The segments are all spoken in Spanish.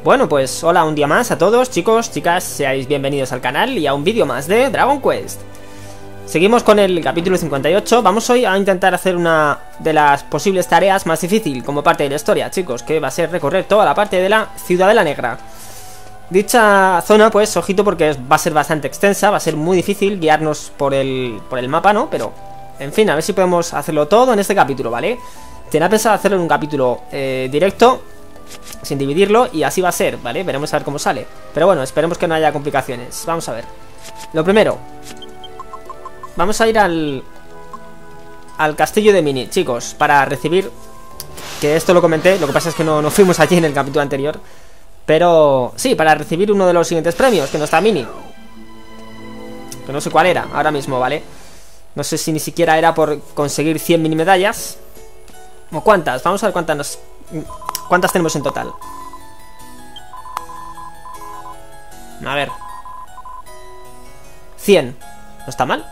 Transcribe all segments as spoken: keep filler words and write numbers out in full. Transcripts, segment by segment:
Bueno, pues hola un día más a todos, chicos, chicas, seáis bienvenidos al canal y a un vídeo más de Dragon Quest. Seguimos con el capítulo cincuenta y ocho. Vamos hoy a intentar hacer una de las posibles tareas más difícil como parte de la historia, chicos, que va a ser recorrer toda la parte de la Ciudadela Negra. Dicha zona, pues, ojito, porque va a ser bastante extensa, va a ser muy difícil guiarnos por el, por el mapa, ¿no? Pero, en fin, a ver si podemos hacerlo todo en este capítulo, ¿vale? Tenía pensado hacerlo en un capítulo eh, directo, sin dividirlo, y así va a ser, ¿vale? Veremos a ver cómo sale. Pero bueno, esperemos que no haya complicaciones. Vamos a ver. Lo primero, vamos a ir al al castillo de Mini, chicos, para recibir, que esto lo comenté, lo que pasa es que no, no fuimos allí en el capítulo anterior, pero sí, para recibir uno de los siguientes premios, que no está Mini, que no sé cuál era ahora mismo, ¿vale? No sé si ni siquiera era por conseguir cien mini medallas o cuántas, vamos a ver cuántas nos... ¿Cuántas tenemos en total? A ver, cien. ¿No está mal?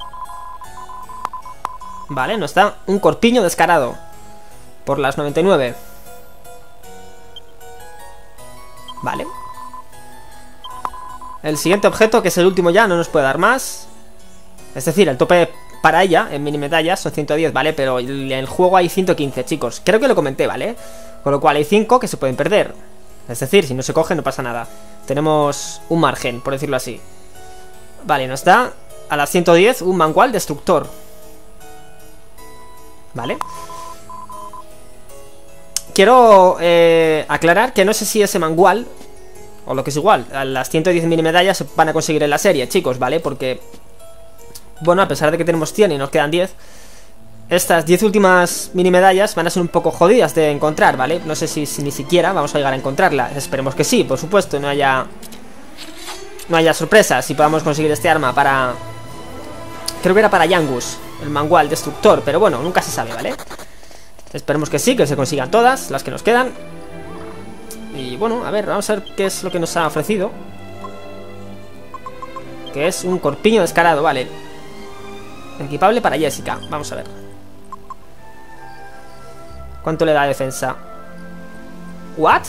Vale, no está. Un corpiño descarado por las noventa y nueve. Vale. El siguiente objeto, que es el último ya, no nos puede dar más. Es decir, el tope para ella en mini medallas son ciento diez, ¿vale? Pero en el juego hay ciento quince, chicos. Creo que lo comenté, ¿vale? Con lo cual hay cinco que se pueden perder. Es decir, si no se coge no pasa nada. Tenemos un margen, por decirlo así. Vale, nos da a las ciento diez un mangual destructor. Vale. Quiero eh, aclarar que no sé si ese mangual, o lo que es igual, a las ciento diez mini medallas se van a conseguir en la serie, chicos, ¿vale? Porque, bueno, a pesar de que tenemos cien y nos quedan diez, estas diez últimas mini medallas van a ser un poco jodidas de encontrar, ¿vale? No sé si, si ni siquiera vamos a llegar a encontrarla. Esperemos que sí, por supuesto, no haya No haya sorpresas y podamos conseguir este arma para... Creo que era para Yangus, el mangual destructor, pero bueno, nunca se sabe, ¿vale? Esperemos que sí, que se consigan todas las que nos quedan. Y bueno, a ver, vamos a ver qué es lo que nos ha ofrecido. Que es un corpiño descarado, vale. Equipable para Jessica, vamos a ver. ¿Cuánto le da de defensa? ¿What?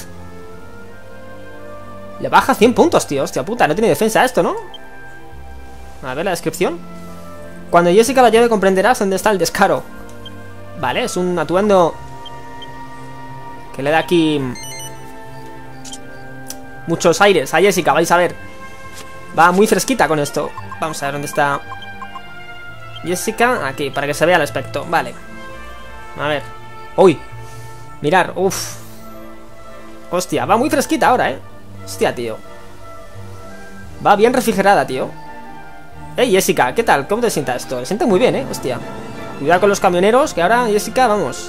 Le baja cien puntos, tío. Hostia puta, no tiene defensa esto, ¿no? A ver la descripción. Cuando Jessica la lleve comprenderás dónde está el descaro. Vale, es un atuendo que le da aquí muchos aires a Jessica, vais a ver. Va muy fresquita con esto. Vamos a ver dónde está Jessica. Aquí, para que se vea el aspecto. Vale. A ver. Uy, mirar, uff. Hostia, va muy fresquita ahora, eh. Hostia, tío. Va bien refrigerada, tío. Ey, Jessica, ¿qué tal? ¿Cómo te sienta esto? Se siente muy bien, eh, hostia. Cuidado con los camioneros, que ahora, Jessica, vamos.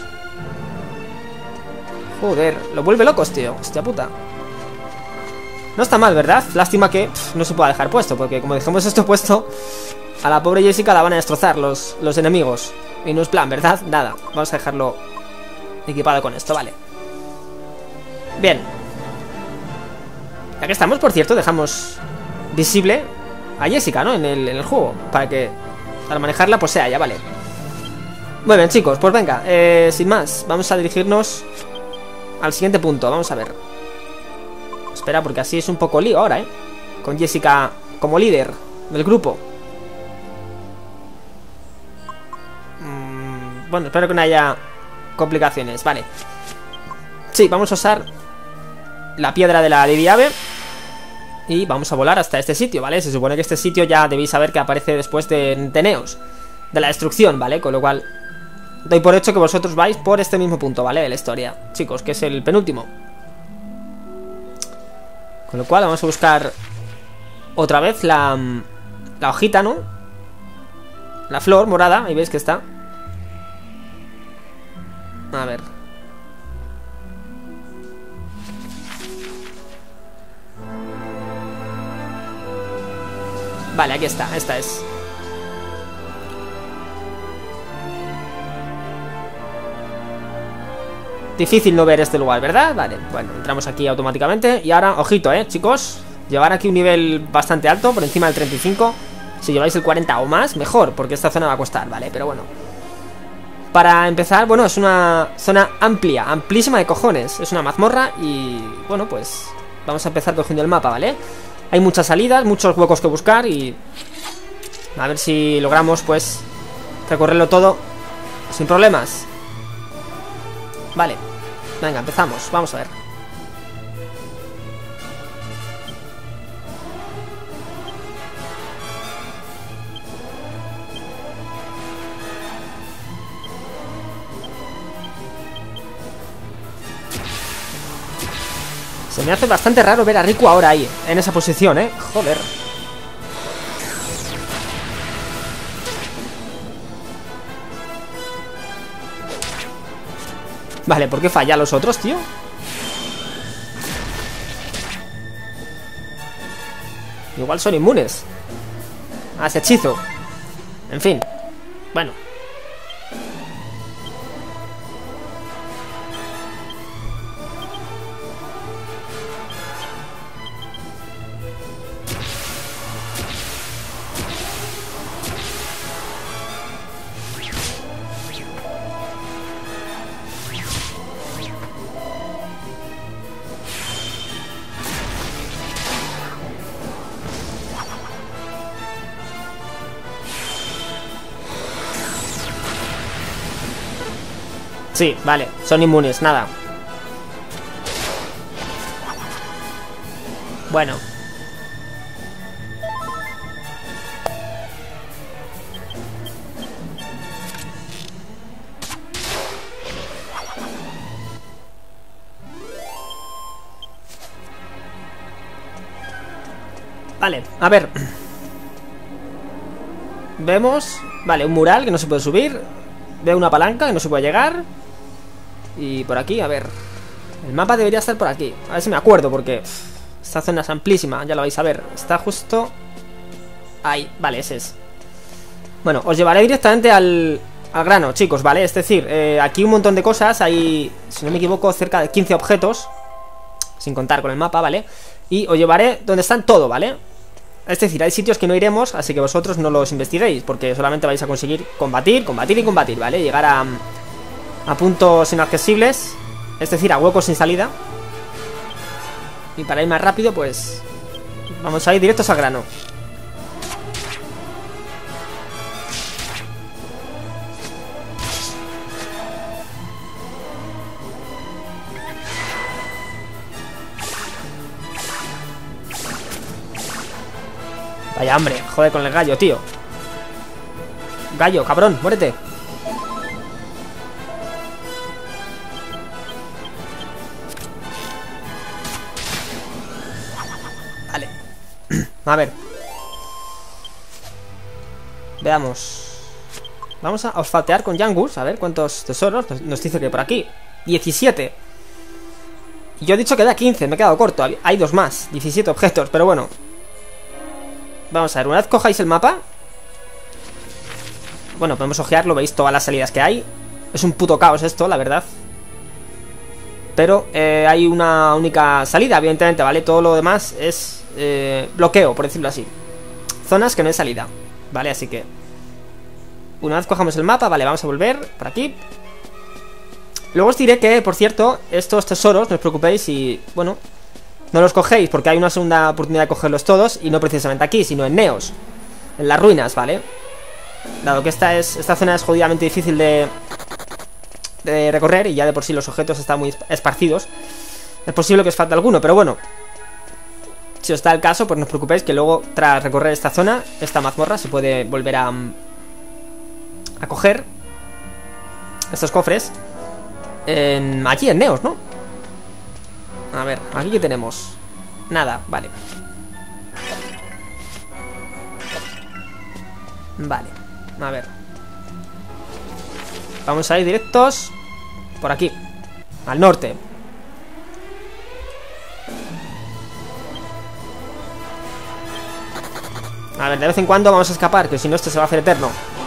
Joder, lo vuelve locos, tío. Hostia puta. No está mal, ¿verdad? Lástima que pff, no se pueda dejar puesto, porque como dejemos esto puesto, a la pobre Jessica la van a destrozar los, los enemigos. Y no es plan, ¿verdad? Nada, vamos a dejarlo equipado con esto, vale. Bien. Ya que estamos, por cierto, dejamos visible a Jessica, ¿no? En el, en el juego, para que al manejarla pues sea ya, vale. Muy bien, chicos, pues venga, eh, sin más, vamos a dirigirnos al siguiente punto, vamos a ver. Espera, porque así es un poco lío ahora, ¿eh? Con Jessica como líder del grupo. mm, Bueno, espero que no haya complicaciones, vale. Sí, vamos a usar la piedra de la Lady Ave y vamos a volar hasta este sitio, ¿vale? Se supone que este sitio ya debéis saber que aparece después de Teneos, de la destrucción, ¿vale? Con lo cual doy por hecho que vosotros vais por este mismo punto, ¿vale? De la historia, chicos, que es el penúltimo. Con lo cual vamos a buscar otra vez la, la hojita, ¿no? La flor morada, ahí veis que está. A ver. Vale, aquí está, esta es. Difícil no ver este lugar, ¿verdad? Vale, bueno, entramos aquí automáticamente. Y ahora, ojito, eh, chicos. Llevar aquí un nivel bastante alto, por encima del treinta y cinco. Si lleváis el cuarenta o más, mejor, porque esta zona va a costar, ¿vale? Pero bueno, para empezar, bueno, es una zona amplia, amplísima de cojones. Es una mazmorra y, bueno, pues vamos a empezar cogiendo el mapa, ¿vale? Hay muchas salidas, muchos huecos que buscar y... a ver si logramos, pues, recorrerlo todo sin problemas. Vale, venga, empezamos, vamos a ver. Se me hace bastante raro ver a Riku ahora ahí, en esa posición, ¿eh? Joder. Vale, ¿por qué falla a los otros, tío? Igual son inmunes a ese hechizo. En fin. Bueno. Sí, vale, son inmunes, nada. Bueno. Vale, a ver. Vemos, vale, un mural que no se puede subir. Veo una palanca que no se puede llegar. Y por aquí, a ver. El mapa debería estar por aquí. A ver si me acuerdo, porque pff, esta zona es amplísima, ya lo vais a ver. Está justo ahí, vale, ese es. Bueno, os llevaré directamente al, al grano, chicos, ¿vale? Es decir, eh, aquí un montón de cosas. Hay, si no me equivoco, cerca de quince objetos, sin contar con el mapa, ¿vale? Y os llevaré donde están todo, ¿vale? Es decir, hay sitios que no iremos, así que vosotros no los investiguéis, porque solamente vais a conseguir combatir, combatir y combatir, ¿vale? Llegar a... a puntos inaccesibles, es decir, a huecos sin salida. Y para ir más rápido, pues vamos a ir directos al grano. Vaya hambre, joder con el gallo, tío. Gallo, cabrón, muérete. A ver. Veamos. Vamos a olfatear con Yangus. A ver cuántos tesoros nos dice que por aquí. diecisiete. Y yo he dicho que da quince, me he quedado corto. Hay dos más, diecisiete objetos, pero bueno. Vamos a ver, una vez cojáis el mapa. Bueno, podemos ojearlo, veis todas las salidas que hay. Es un puto caos esto, la verdad. Pero eh, hay una única salida, evidentemente, ¿vale? Todo lo demás es eh, bloqueo, por decirlo así. Zonas que no hay salida, ¿vale? Así que una vez cojamos el mapa, vale, vamos a volver por aquí. Luego os diré que, por cierto, estos tesoros, no os preocupéis y, bueno, no los cogéis porque hay una segunda oportunidad de cogerlos todos. Y no precisamente aquí, sino en Neos, en las ruinas, ¿vale? Dado que esta, es, esta zona es jodidamente difícil de... de recorrer y ya de por sí los objetos están muy esparcidos, es posible que os falte alguno, pero bueno, si os da el caso, pues no os preocupéis que luego tras recorrer esta zona, esta mazmorra, se puede volver a a coger estos cofres en, aquí en Neos, ¿no? A ver, aquí que tenemos nada, vale. Vale, a ver. Vamos a ir directos por aquí, al norte. A ver, de vez en cuando vamos a escapar, que si no esto se va a hacer eterno.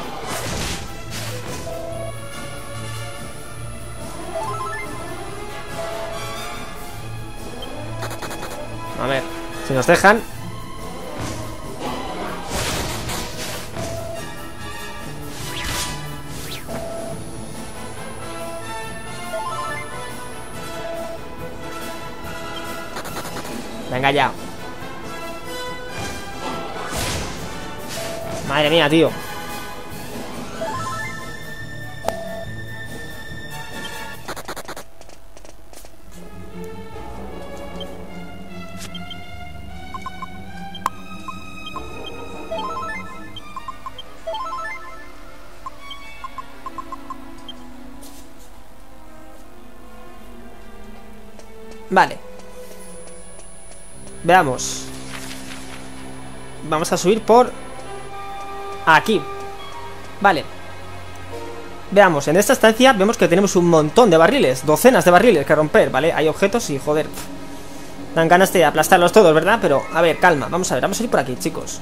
A ver, si nos dejan. Venga ya. Madre mía, tío. Vale. Veamos. Vamos a subir por aquí. Vale. Veamos, en esta estancia vemos que tenemos un montón de barriles, docenas de barriles que romper, ¿vale? Hay objetos y joder, dan ganas de aplastarlos todos, ¿verdad? Pero, a ver, calma, vamos a ver, vamos a ir por aquí, chicos.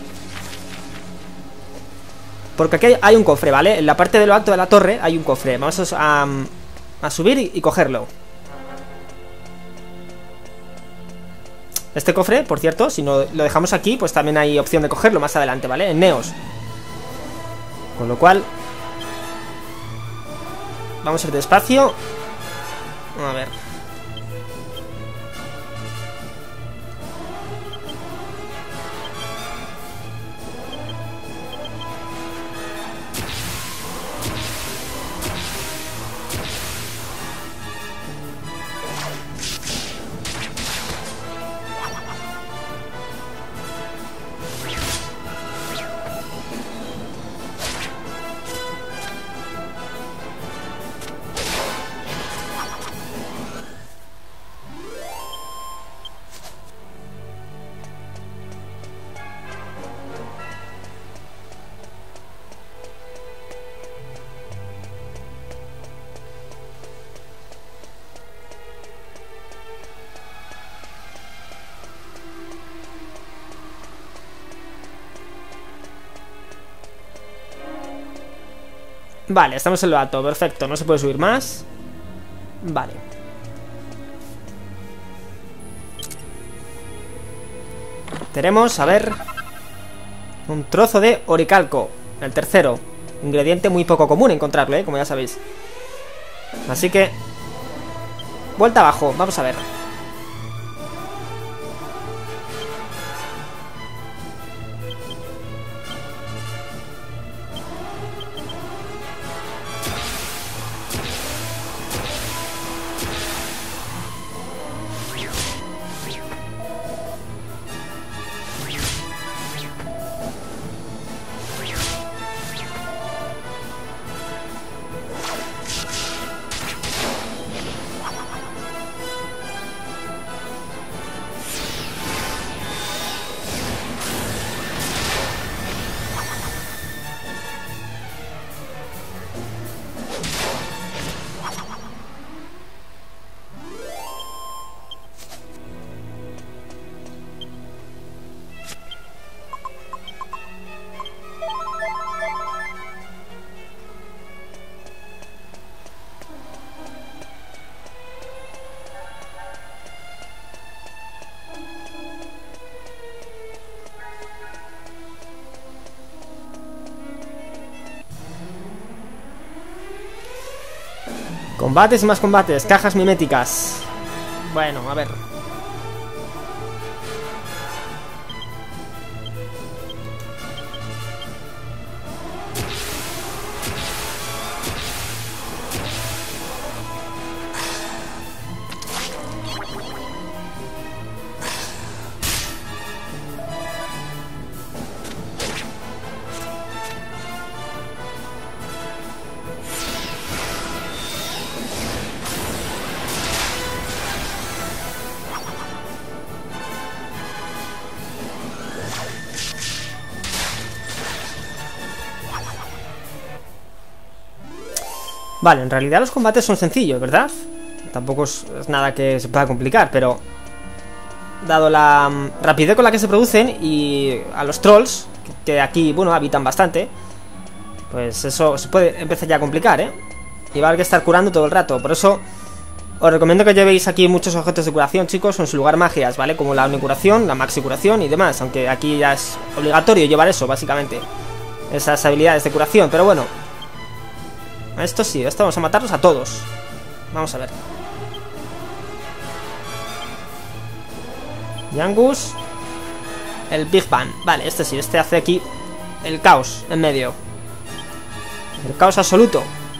Porque aquí hay un cofre, ¿vale? En la parte de lo alto de la torre hay un cofre. Vamos a, a, a subir y, y cogerlo. Este cofre, por cierto, si no lo dejamos aquí, pues también hay opción de cogerlo más adelante, ¿vale? En Neos. Con lo cual vamos a ir despacio. A ver. Vale, estamos en lo alto, perfecto, no se puede subir más. Vale. Tenemos, a ver, un trozo de oricalco, el tercero. Ingrediente muy poco común encontrarlo, ¿eh? Como ya sabéis. Así que vuelta abajo, vamos a ver. Combates y más combates, cajas miméticas. Bueno, a ver. Vale, en realidad los combates son sencillos, ¿verdad? Tampoco es, es nada que se pueda complicar, pero dado la um, rapidez con la que se producen y a los trolls, que, que aquí, bueno, habitan bastante, pues eso se puede empezar ya a complicar, ¿eh? Y va a haber que estar curando todo el rato. Por eso os recomiendo que llevéis aquí muchos objetos de curación, chicos, o en su lugar magias, ¿vale? Como la unicuración, la maxi curación y demás, aunque aquí ya es obligatorio llevar eso, básicamente, esas habilidades de curación, pero bueno. Esto sí, esto vamos a matarlos a todos. Vamos a ver. Yangus. El Big Bang. Vale, este sí, este hace aquí el caos en medio. El caos absoluto.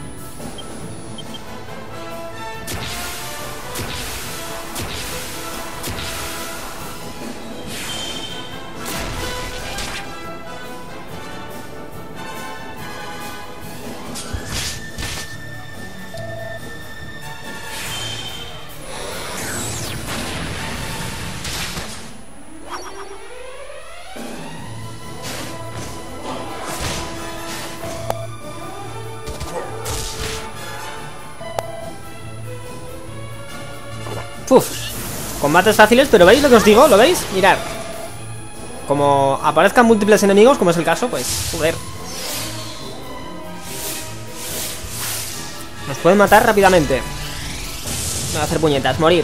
Uf, combates fáciles, pero ¿veis lo que os digo? ¿Lo veis? Mirad. Como aparezcan múltiples enemigos, como es el caso, pues, joder. Nos pueden matar rápidamente. Voy a hacer puñetas, morir.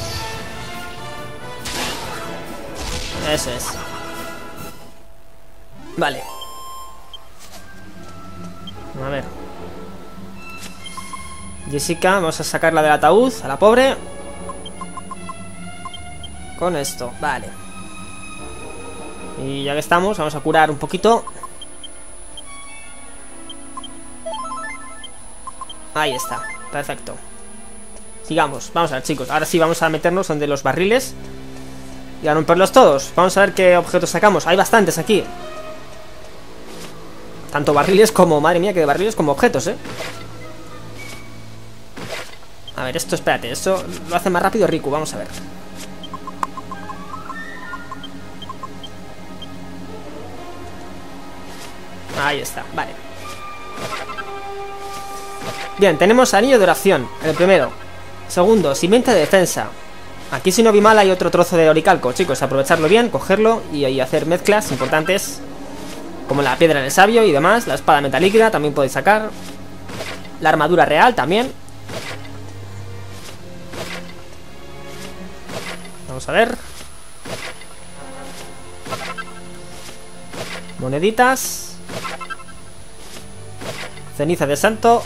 Eso es. Vale. A ver. Jessica, vamos a sacarla del ataúd, a la pobre. Con esto, vale. Y ya que estamos, vamos a curar un poquito. Ahí está, perfecto. Sigamos, vamos a ver, chicos. Ahora sí vamos a meternos donde los barriles y a romperlos todos. Vamos a ver qué objetos sacamos. Hay bastantes aquí. Tanto barriles como, madre mía, que de barriles como objetos, eh. A ver, esto, espérate, esto lo hace más rápido Riku, vamos a ver. Ahí está, vale. Bien, tenemos anillo de oración, el primero. Segundo, simiente de defensa. Aquí si no vi mal hay otro trozo de oricalco, chicos. Aprovecharlo bien, cogerlo y ahí hacer mezclas importantes, como la piedra del sabio y demás. La espada metalíquida también podéis sacar. La armadura real también. Vamos a ver. Moneditas. Ceniza de santo.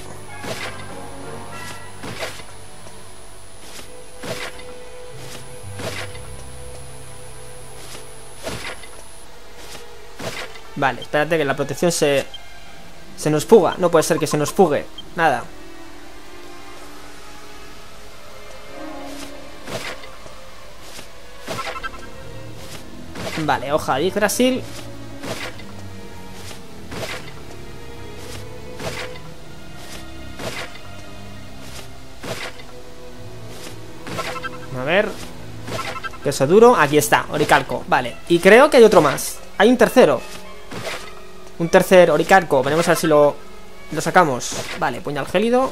Vale, espérate que la protección se... Se nos fuga, no puede ser que se nos fugue. Nada. Vale, hoja de Yggdrasil. A ver. Queso duro, aquí está, oricalco, vale. Y creo que hay otro más. Hay un tercero. Un tercer oricalco, veremos a ver si lo, lo sacamos. Vale, puñal gélido.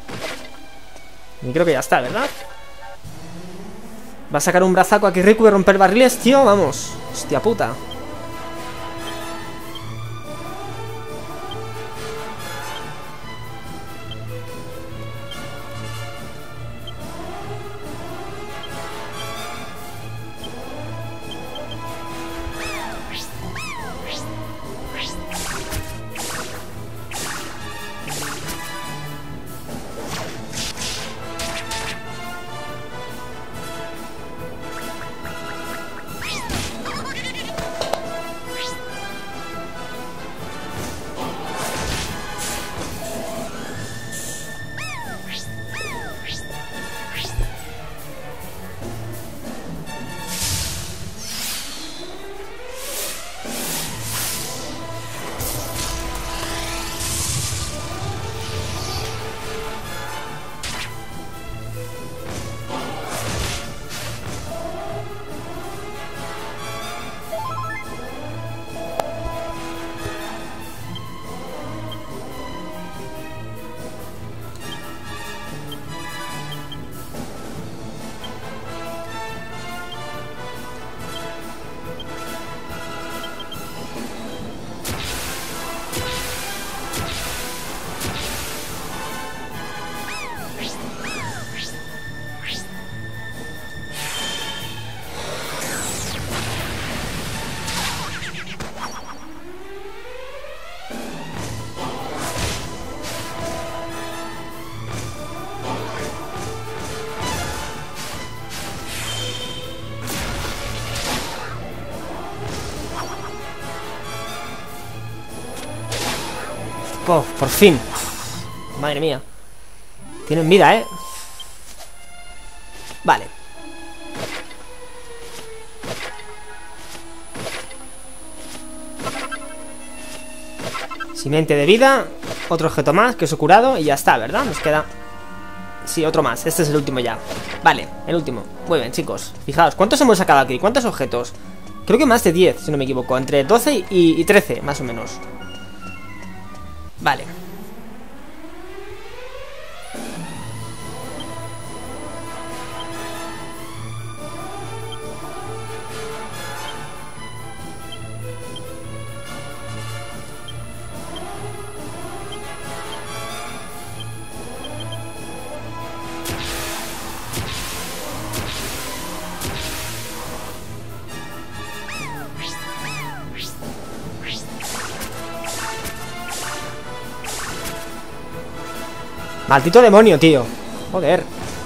Y creo que ya está, ¿verdad? Va a sacar un brazaco aquí Riku de romper barriles, tío, vamos. Hostia puta. Oh, por fin. Madre mía. Tienen vida, ¿eh? Vale. Simiente de vida. Otro objeto más, que he curado. Y ya está, ¿verdad? Nos queda... Sí, otro más. Este es el último ya. Vale, el último. Muy bien, chicos. Fijaos, ¿cuántos hemos sacado aquí? ¿Cuántos objetos? Creo que más de diez, si no me equivoco. Entre doce y, y trece, más o menos. Vale. Maldito demonio, tío. Joder.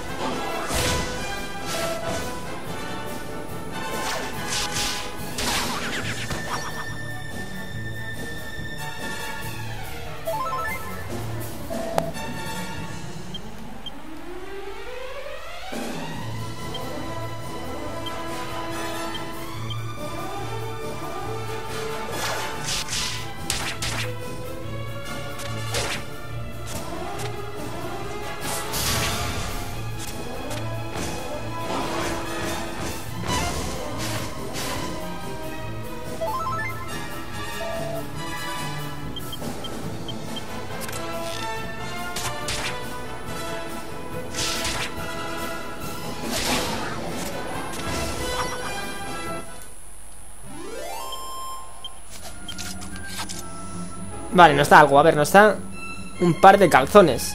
Vale, no está algo, a ver, no está un par de calzones.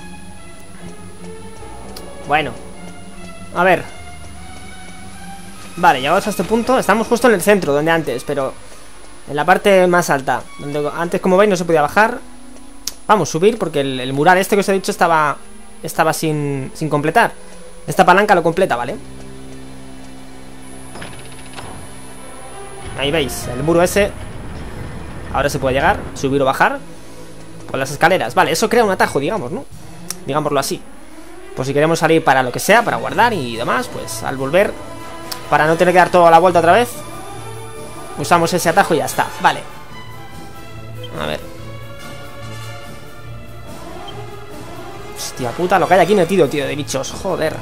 Bueno, a ver. Vale, llegados a este punto. Estamos justo en el centro, donde antes, pero en la parte más alta, donde antes, como veis, no se podía bajar. Vamos, subir, porque el, el mural este que os he dicho estaba Estaba sin, sin completar. Esta palanca lo completa, ¿vale? Ahí veis, el muro ese. Ahora se puede llegar, subir o bajar con las escaleras. Vale, eso crea un atajo, digamos, ¿no? Digámoslo así. Por si queremos salir para lo que sea, para guardar y demás, pues al volver, para no tener que dar toda la vuelta otra vez, usamos ese atajo y ya está. Vale. A ver. Hostia puta, lo que hay aquí metido, tío, de bichos. Joder.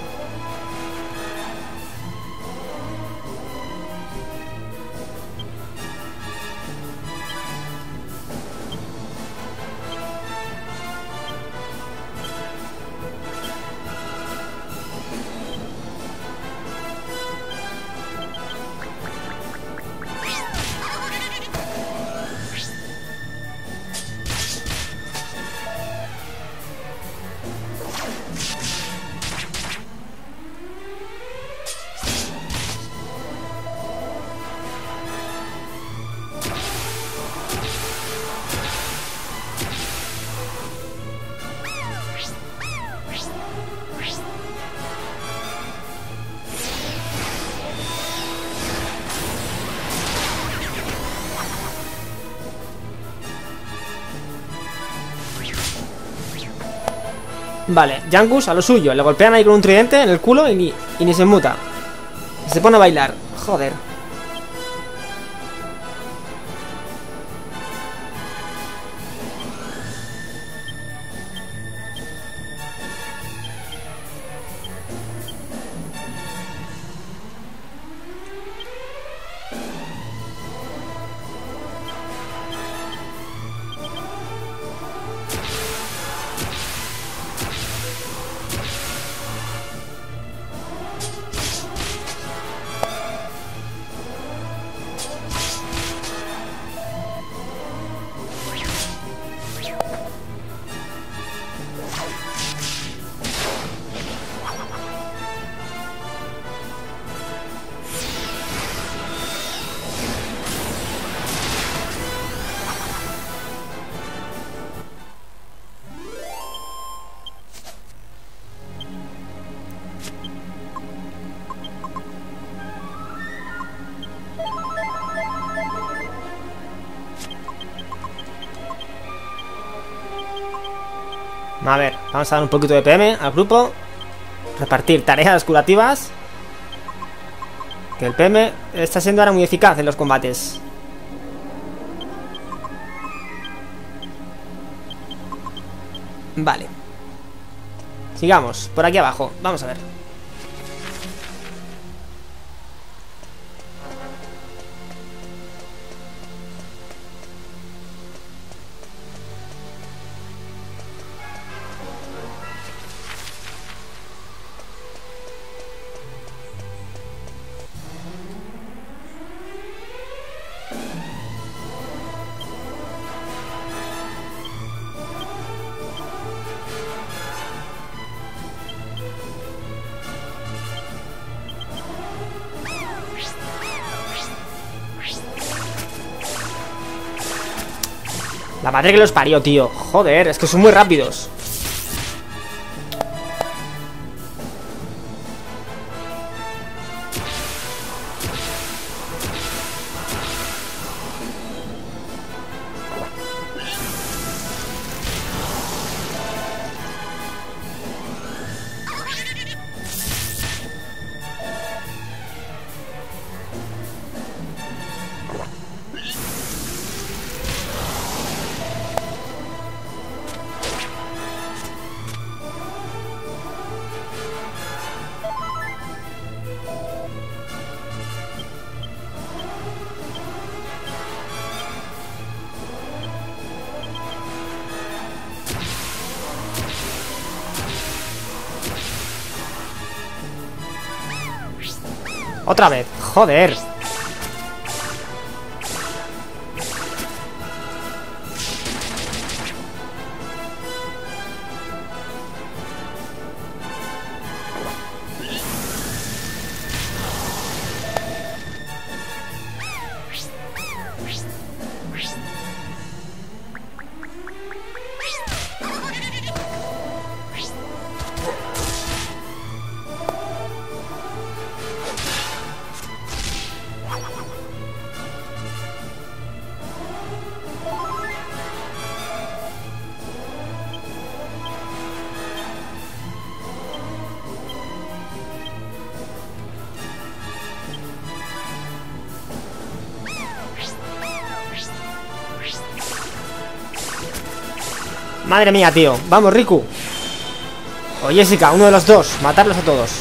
Vale, Jangus a lo suyo. Le golpean ahí con un tridente en el culo y ni, y ni se muta. Se pone a bailar. Joder. A ver, vamos a dar un poquito de P M al grupo. Repartir tareas curativas. Que el P M está siendo ahora muy eficaz en los combates. Vale. Sigamos, por aquí abajo. Vamos a ver. La madre que los parió, tío. Joder, es que son muy rápidos. Otra vez, joder. Madre mía, tío. Vamos, Riku. O Jessica, uno de los dos. Matarlos a todos.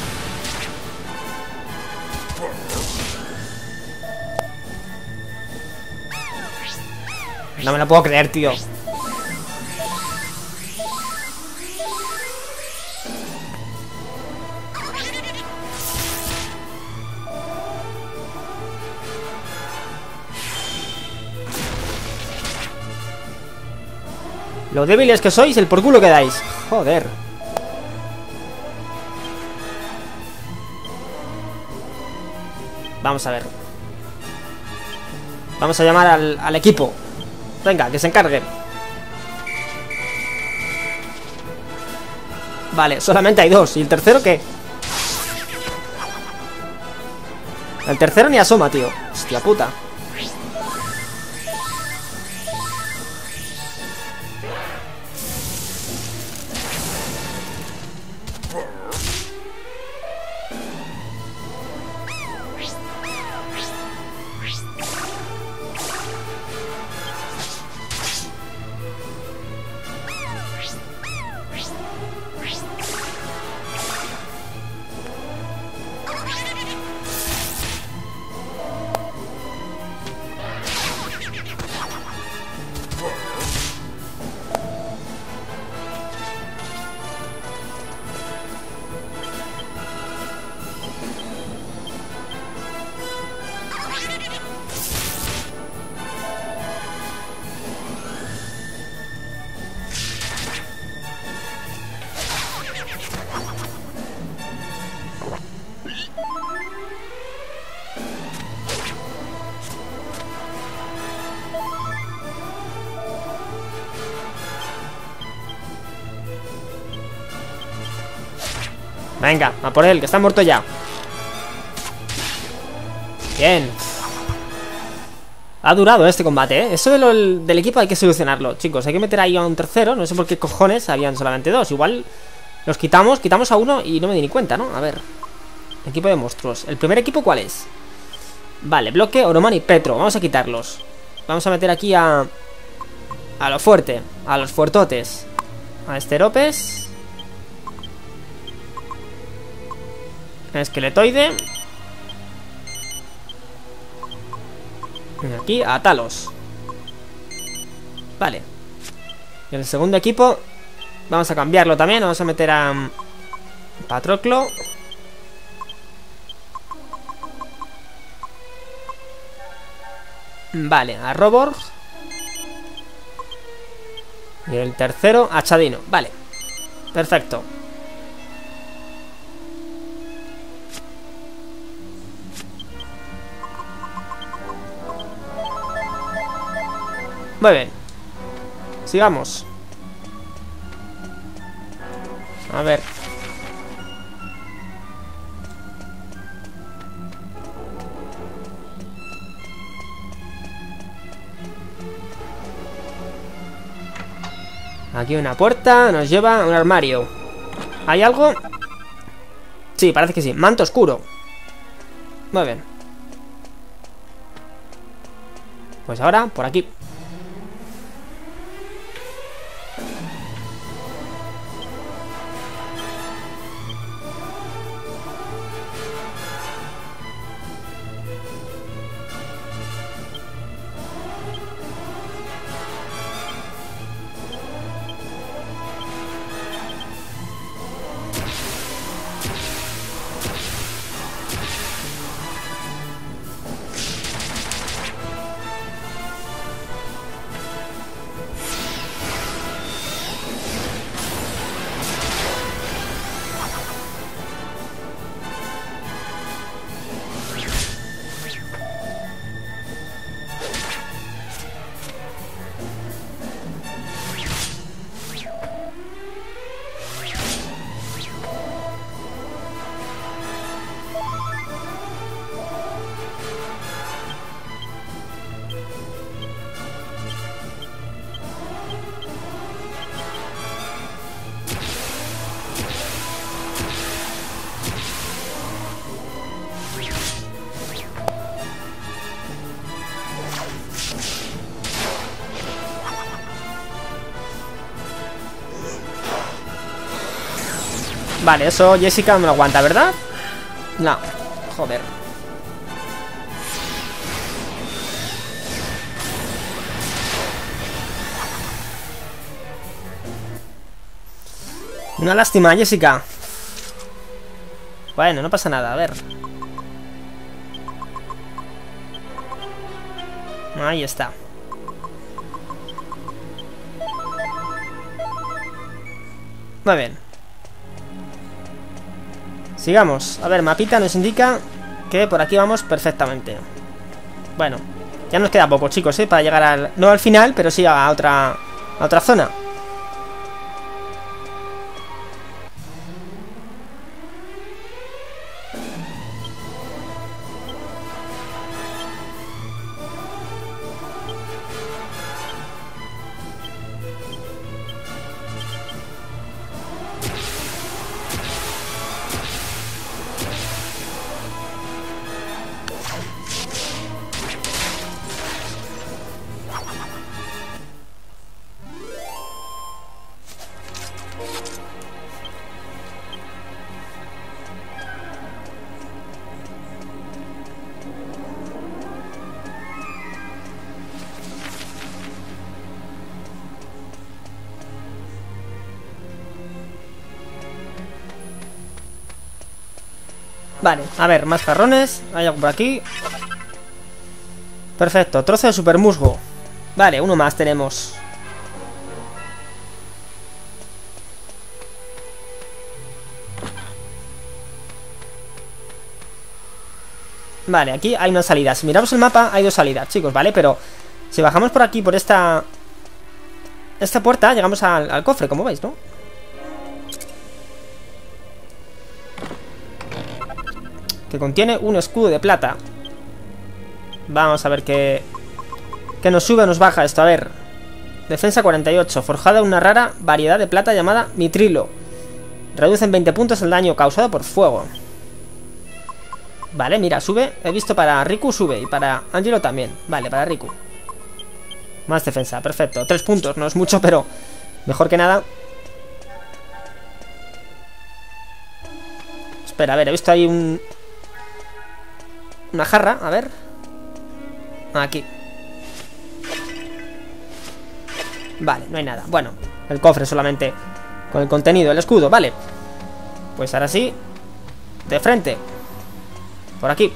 No me lo puedo creer, tío. Lo débiles que sois, el por culo que dais. Joder. Vamos a ver. Vamos a llamar al, al equipo. Venga, que se encargue. Vale, solamente hay dos. ¿Y el tercero qué? El tercero ni asoma, tío. Hostia puta. Venga, a por él, que está muerto ya. Bien. Ha durado este combate, ¿eh? Eso de lo, del equipo hay que solucionarlo, chicos. Hay que meter ahí a un tercero. No sé por qué cojones habían solamente dos. Igual los quitamos, quitamos a uno y no me di ni cuenta, ¿no? A ver. Equipo de monstruos. ¿El primer equipo cuál es? Vale, bloque, Oroman y Petro. Vamos a quitarlos. Vamos a meter aquí a... A lo fuerte, a los fuertotes. A Esteropes. Esqueletoide. Y aquí a Talos. Vale. Y el segundo equipo vamos a cambiarlo también. Vamos a meter a um, Patroclo. Vale, a Roborg. Y el tercero a Chadino. Vale, perfecto. Muy bien. Sigamos. A ver. Aquí una puerta nos lleva a un armario. ¿Hay algo? Sí, parece que sí. Manto oscuro. Muy bien. Pues ahora, por aquí. Vale, eso Jessica no me lo aguanta, ¿verdad? No, joder. Una lástima, Jessica. Bueno, no pasa nada, a ver. Ahí está. Muy bien. Sigamos. A ver, mapita nos indica que por aquí vamos perfectamente. Bueno, ya nos queda poco, chicos, ¿eh? Para llegar al... No al final, pero sí a otra, a otra zona. Vale, a ver, más jarrones. Hay algo por aquí. Perfecto, trozo de super musgo. Vale, uno más tenemos. Vale, aquí hay una salida. Si miramos el mapa, hay dos salidas, chicos, ¿vale? Pero si bajamos por aquí, por esta Esta puerta, llegamos al, al cofre, como veis, ¿no? Que contiene un escudo de plata. Vamos a ver qué, ¿Que nos sube o nos baja esto? A ver. Defensa cuarenta y ocho. Forjada una rara variedad de plata llamada mitrilo. Reduce en veinte puntos el daño causado por fuego. Vale, mira, sube. He visto para Riku sube y para Angelo también. Vale, para Riku. Más defensa, perfecto. Tres puntos, no es mucho, pero mejor que nada. Espera, a ver, he visto ahí un... una jarra, a ver. Aquí. Vale, no hay nada. Bueno, el cofre solamente con el contenido, el escudo, vale. Pues ahora sí. De frente. Por aquí.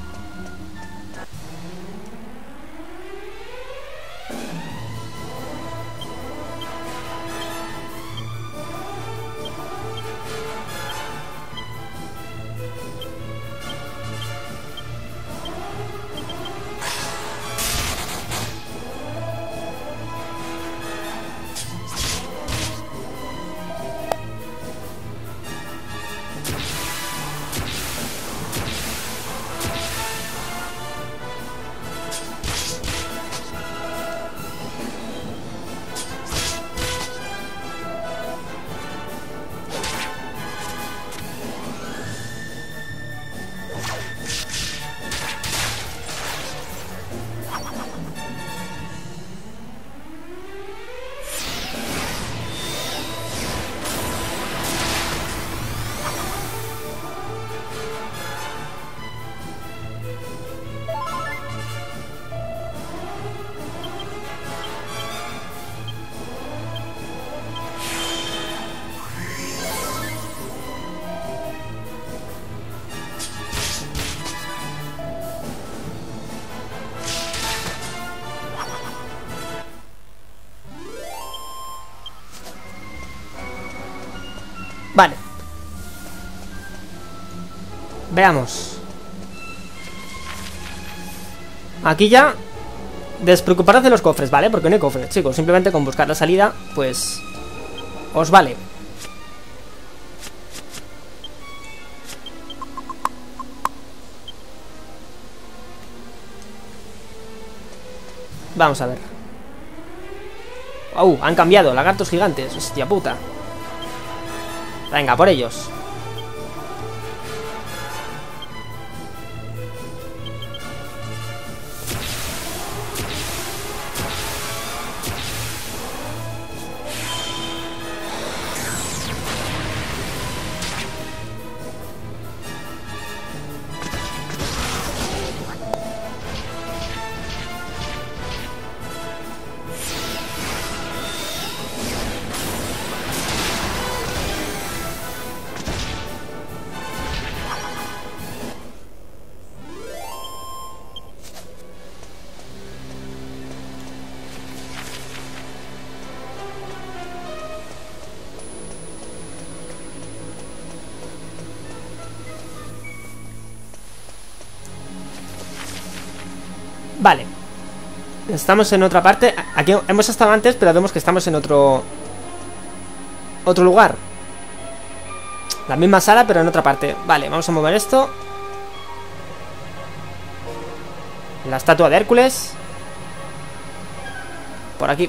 Vale. Veamos. Aquí ya despreocuparos de los cofres, ¿vale? Porque no hay cofres, chicos. Simplemente con buscar la salida, pues os vale. Vamos a ver. ¡Oh! Han cambiado, lagartos gigantes. Hostia puta. Venga, por ellos. Vale. Estamos en otra parte. Aquí hemos estado antes, pero vemos que estamos en otro Otro lugar. La misma sala, pero en otra parte. Vale, vamos a mover esto. La estatua de Hércules. Por aquí.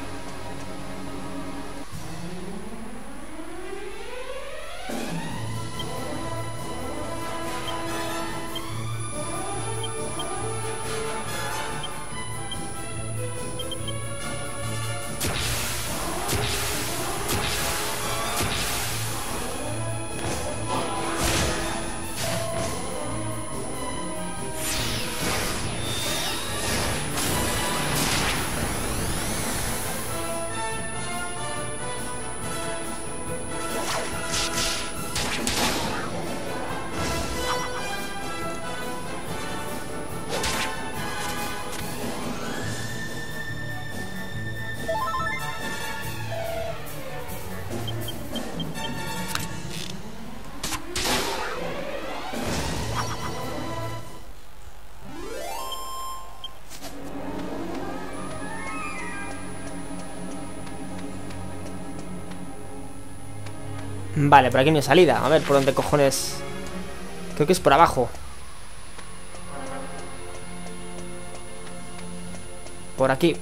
Vale, por aquí no hay salida. A ver, ¿por dónde cojones? Creo que es por abajo. por aquí.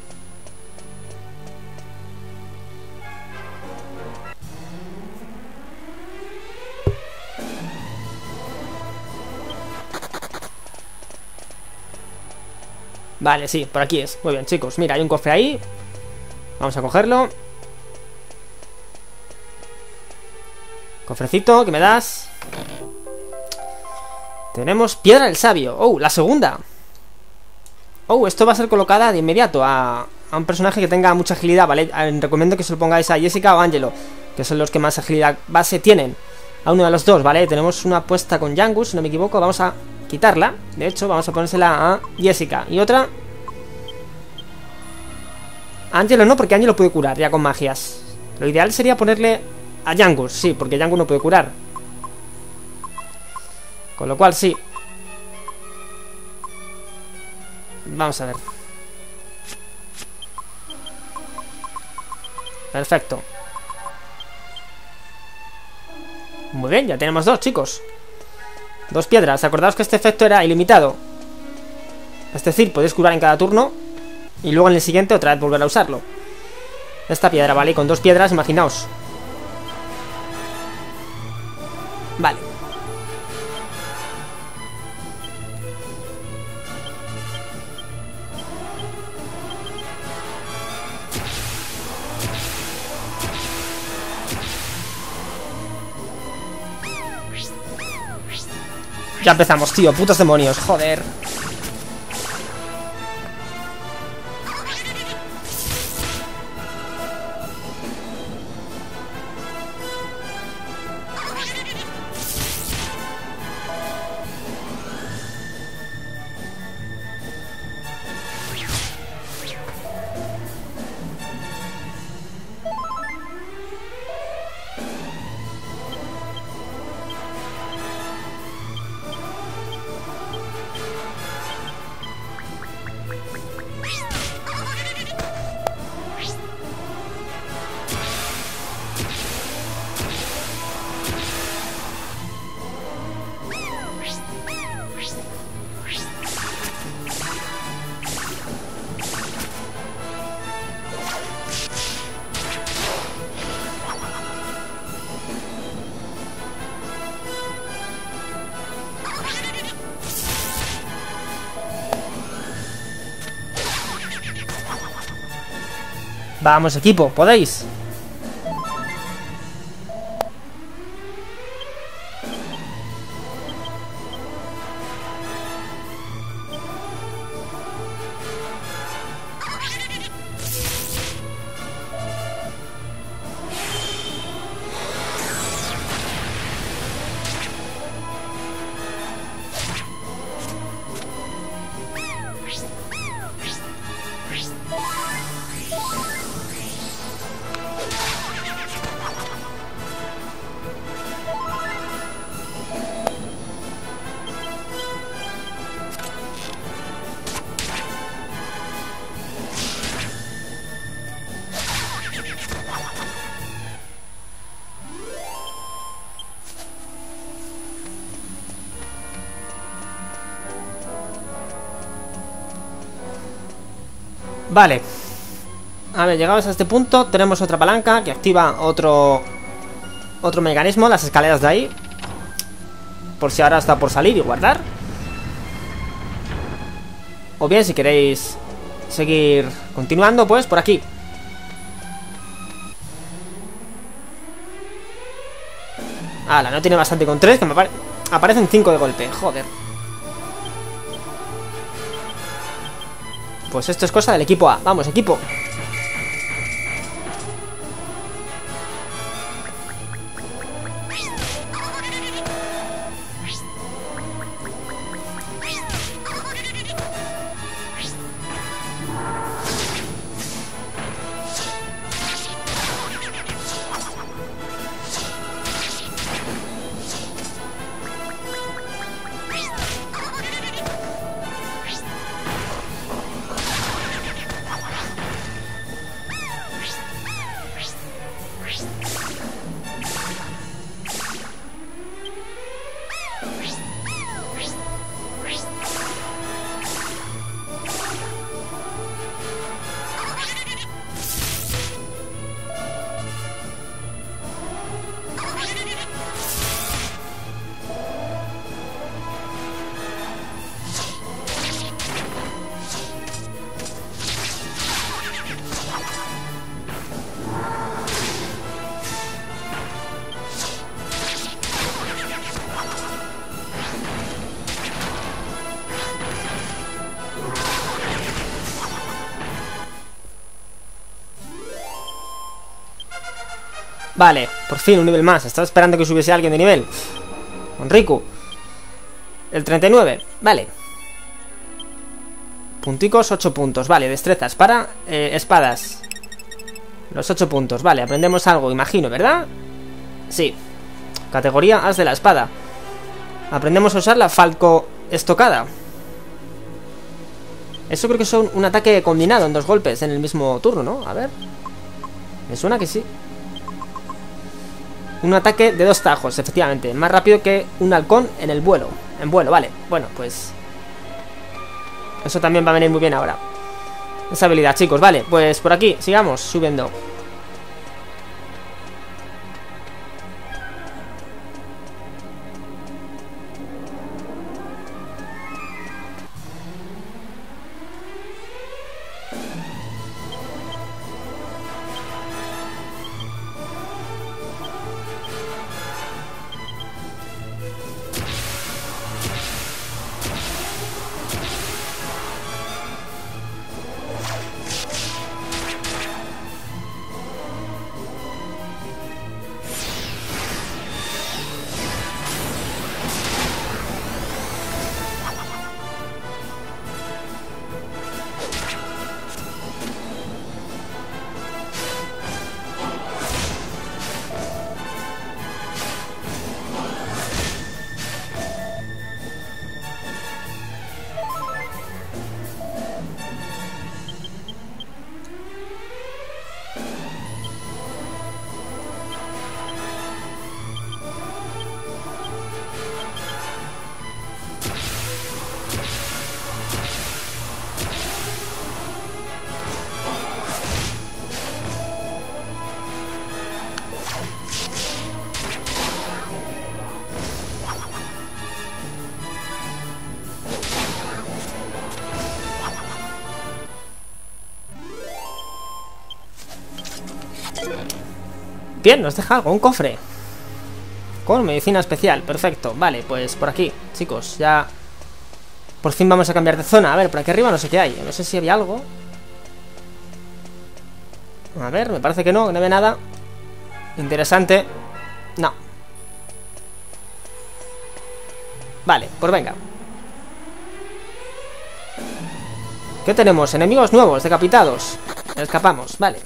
Vale, sí, por aquí es. Muy bien, chicos, mira, hay un cofre ahí. Vamos a cogerlo. Cofrecito, ¿qué me das? Tenemos piedra del sabio. Oh, la segunda. Oh, esto va a ser colocada de inmediato a, a un personaje que tenga mucha agilidad, ¿vale? Recomiendo que se lo pongáis a Jessica o Angelo, que son los que más agilidad base tienen. A uno de los dos, ¿vale? Tenemos una apuesta con Yangus, si no me equivoco. Vamos a quitarla. De hecho, vamos a ponérsela a Jessica. Y otra... Angelo no, porque Angelo puede curar ya con magias. Lo ideal sería ponerle a Yangus, sí, porque Yangus no puede curar. Con lo cual, sí. Vamos a ver. Perfecto. Muy bien, ya tenemos dos, chicos. Dos piedras. Acordaos que este efecto era ilimitado. Es decir, podéis curar en cada turno y luego en el siguiente otra vez volver a usarlo. Esta piedra, ¿vale? Y con dos piedras, imaginaos. Vale. Ya empezamos, tío, putos demonios, joder. Vamos, equipo, podéis. Vale. A ver, llegados a este punto, tenemos otra palanca que activa otro otro mecanismo, las escaleras de ahí. Por si ahora está por salir y guardar. O bien, si queréis seguir continuando, pues por aquí. Ala, no tiene bastante con tres, que me apare aparecen cinco de golpe, joder. Pues esto es cosa del equipo A. Vamos, equipo. Vale, por fin un nivel más. Estaba esperando que subiese alguien de nivel. Con Riku. El treinta y nueve, vale. Punticos, ocho puntos, vale, destrezas para eh, espadas. Los ocho puntos, vale, aprendemos algo, imagino, ¿verdad? Sí. Categoría As de la espada. Aprendemos a usar la Falco estocada. Eso creo que es un, un ataque combinado en dos golpes en el mismo turno, ¿no? A ver. Me suena que sí. Un ataque de dos tajos, efectivamente. Más rápido que un halcón en el vuelo. En vuelo, vale. Bueno, pues eso también va a venir muy bien ahora. Esa habilidad, chicos, vale. Pues por aquí, sigamos subiendo. Bien, nos deja algo, un cofre con medicina especial, perfecto. Vale, pues por aquí, chicos, ya por fin vamos a cambiar de zona. A ver, por aquí arriba no sé qué hay, no sé si había algo. A ver, me parece que no, que no ve nada interesante. No. Vale, pues venga. ¿Qué tenemos? Enemigos nuevos, decapitados. Escapamos, vale.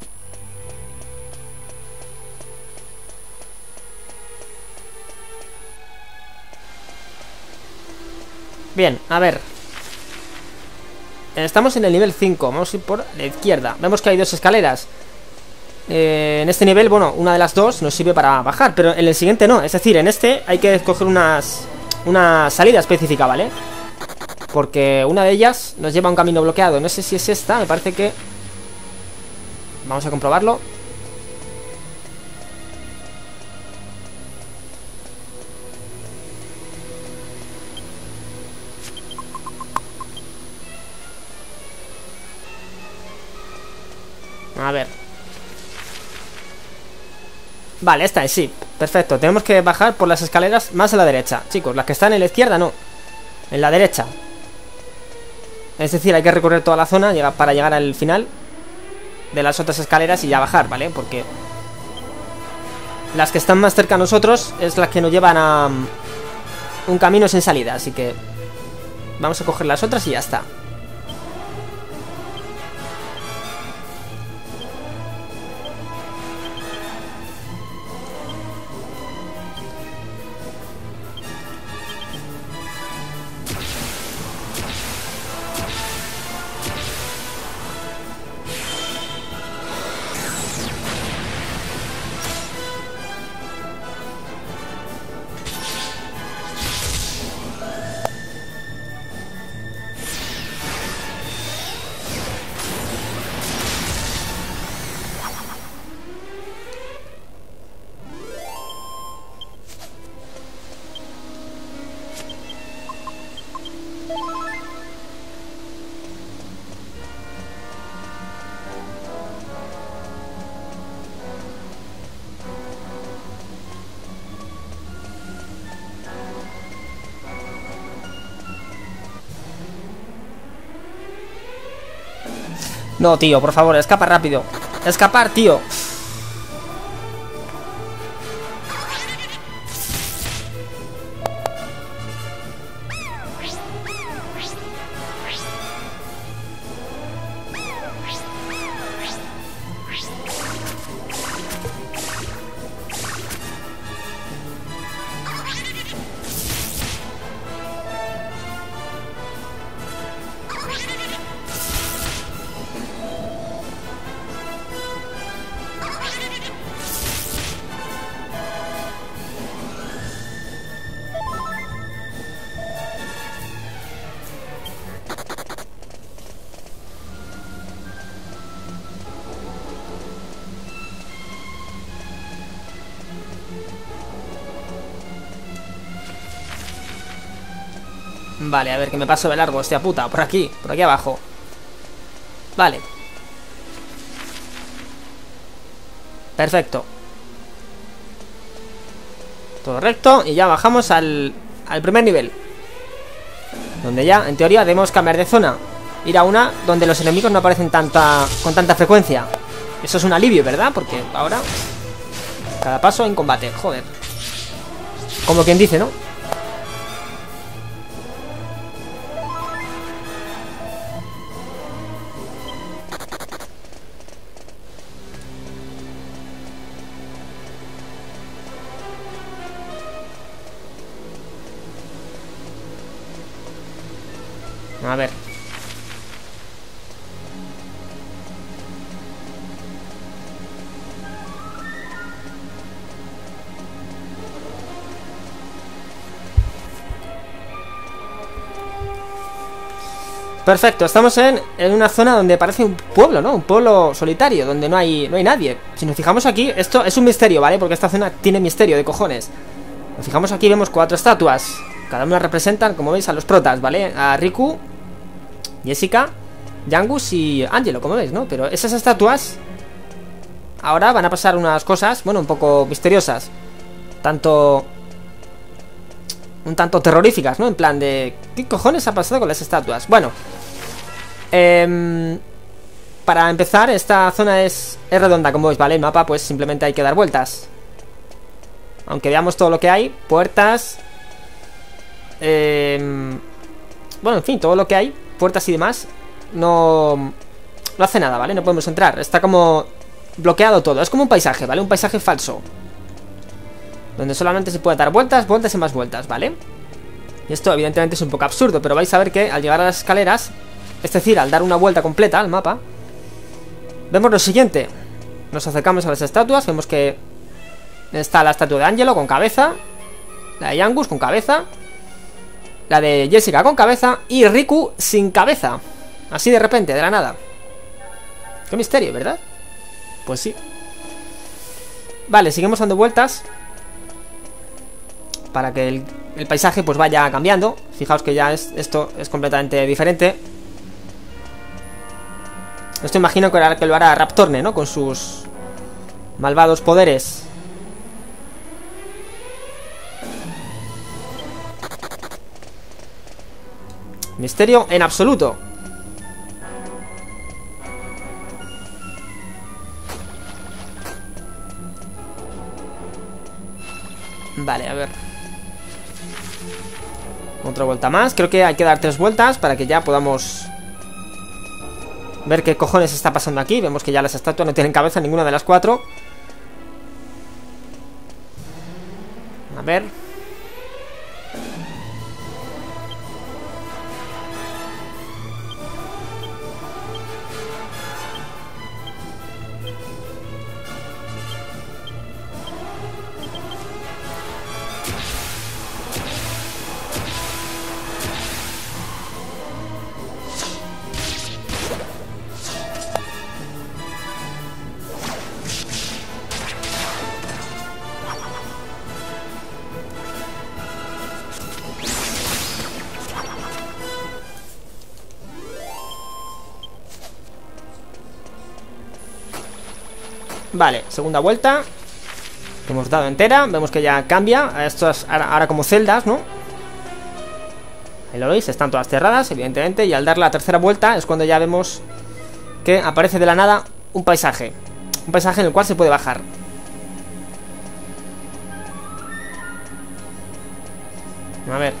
Bien, a ver. Estamos en el nivel cinco. Vamos a ir por la izquierda. Vemos que hay dos escaleras. eh, En este nivel, bueno, una de las dos nos sirve para bajar, pero en el siguiente no. Es decir, en este hay que escoger unas una salida específica, ¿vale? Porque una de ellas nos lleva a un camino bloqueado. No sé si es esta, me parece que... Vamos a comprobarlo. A ver. Vale, esta es, sí, perfecto. Tenemos que bajar por las escaleras más a la derecha. Chicos, las que están en la izquierda no. En la derecha. Es decir, hay que recorrer toda la zona para llegar al final de las otras escaleras y ya bajar, ¿vale? Porque las que están más cerca a nosotros es las que nos llevan a un camino sin salida. Así que vamos a coger las otras y ya está. No, tío, por favor, escapa rápido. Escapar, tío. Vale, a ver, que me paso de largo, hostia puta. Por aquí, por aquí abajo. Vale. Perfecto. Todo recto. Y ya bajamos al, al primer nivel, donde ya, en teoría, debemos cambiar de zona. Ir a una donde los enemigos no aparecen tanta, con tanta frecuencia. Eso es un alivio, ¿verdad? Porque ahora cada paso en combate, joder. Como quien dice, ¿no? A ver. Perfecto, estamos en, en una zona donde parece un pueblo, ¿no? Un pueblo solitario, donde no hay, no hay nadie. Si nos fijamos aquí, esto es un misterio, ¿vale? Porque esta zona tiene misterio de cojones. Nos fijamos aquí, vemos cuatro estatuas. Cada una representan, como veis, a los protas, ¿vale? A Riku, Jessica, Yangus y Angelo, como veis, ¿no? Pero esas estatuas ahora van a pasar unas cosas, bueno, un poco misteriosas. Tanto... un tanto terroríficas, ¿no? En plan de... ¿qué cojones ha pasado con las estatuas? Bueno, eh, para empezar, esta zona es, es redonda, como veis, ¿vale? El mapa, pues simplemente hay que dar vueltas. Aunque veamos todo lo que hay. Puertas, eh, bueno, en fin, todo lo que hay, puertas y demás, no, no hace nada, ¿vale? No podemos entrar, está como bloqueado todo. Es como un paisaje, ¿vale? Un paisaje falso, donde solamente se puede dar vueltas, vueltas y más vueltas, ¿vale? Y esto evidentemente es un poco absurdo, pero vais a ver que al llegar a las escaleras, es decir, al dar una vuelta completa al mapa, vemos lo siguiente. Nos acercamos a las estatuas, vemos que está la estatua de Angelo con cabeza, la de Yangus con cabeza, la de Jessica con cabeza y Riku sin cabeza. Así de repente, de la nada. Qué misterio, ¿verdad? Pues sí. Vale, seguimos dando vueltas para que el, el paisaje pues vaya cambiando. Fijaos que ya es, esto es completamente diferente. Esto imagino que, que lo hará Raptorne, ¿no? Con sus malvados poderes. Misterio en absoluto. Vale, a ver. Otra vuelta más. Creo que hay que dar tres vueltas para que ya podamos ver qué cojones está pasando aquí. Vemos que ya las estatuas no tienen cabeza, ninguna de las cuatro. A ver. Vale, segunda vuelta. Hemos dado entera, vemos que ya cambia. Esto es ahora, ahora como celdas, ¿no? Ahí lo veis, están todas cerradas, evidentemente. Y al dar la tercera vuelta es cuando ya vemos que aparece de la nada un paisaje. Un paisaje en el cual se puede bajar. A ver.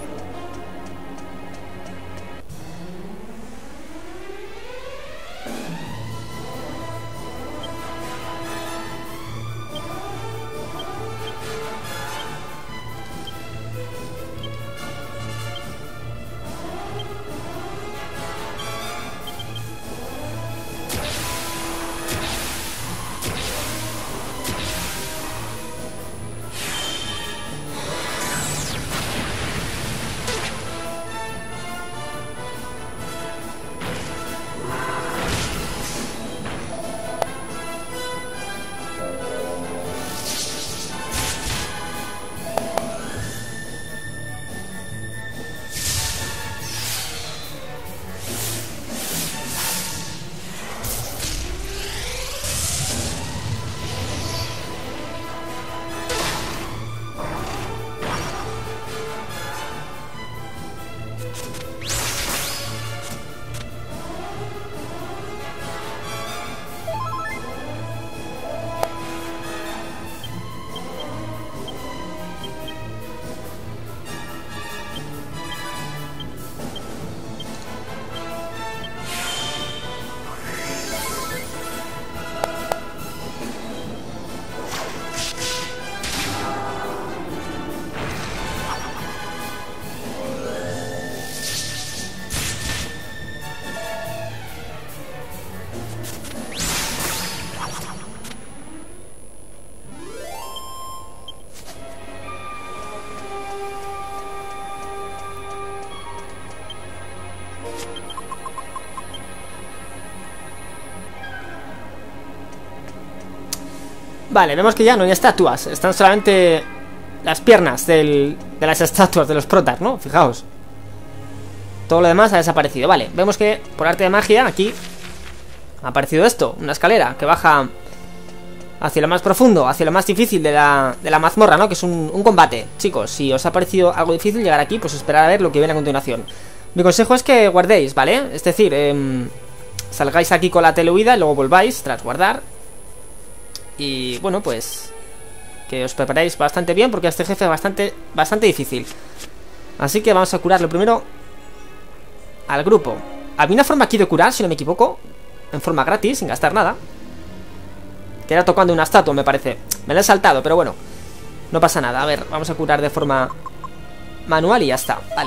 Vale, vemos que ya no hay estatuas. Están solamente las piernas del, de las estatuas de los protas, ¿no? Fijaos. Todo lo demás ha desaparecido. Vale, vemos que por arte de magia aquí ha aparecido esto, una escalera que baja hacia lo más profundo, hacia lo más difícil de la, de la mazmorra, ¿no? Que es un, un combate. Chicos, si os ha parecido algo difícil llegar aquí, pues esperad a ver lo que viene a continuación. Mi consejo es que guardéis, ¿vale? Es decir, eh, salgáis aquí con la telehuida y luego volváis tras guardar. Y bueno, pues que os preparéis bastante bien, porque este jefe es bastante, bastante difícil. Así que vamos a curarlo primero al grupo. Había una forma aquí de curar, si no me equivoco, en forma gratis, sin gastar nada, que era tocando una estatua, me parece. Me la he saltado, pero bueno, no pasa nada. A ver, vamos a curar de forma manual y ya está, vale.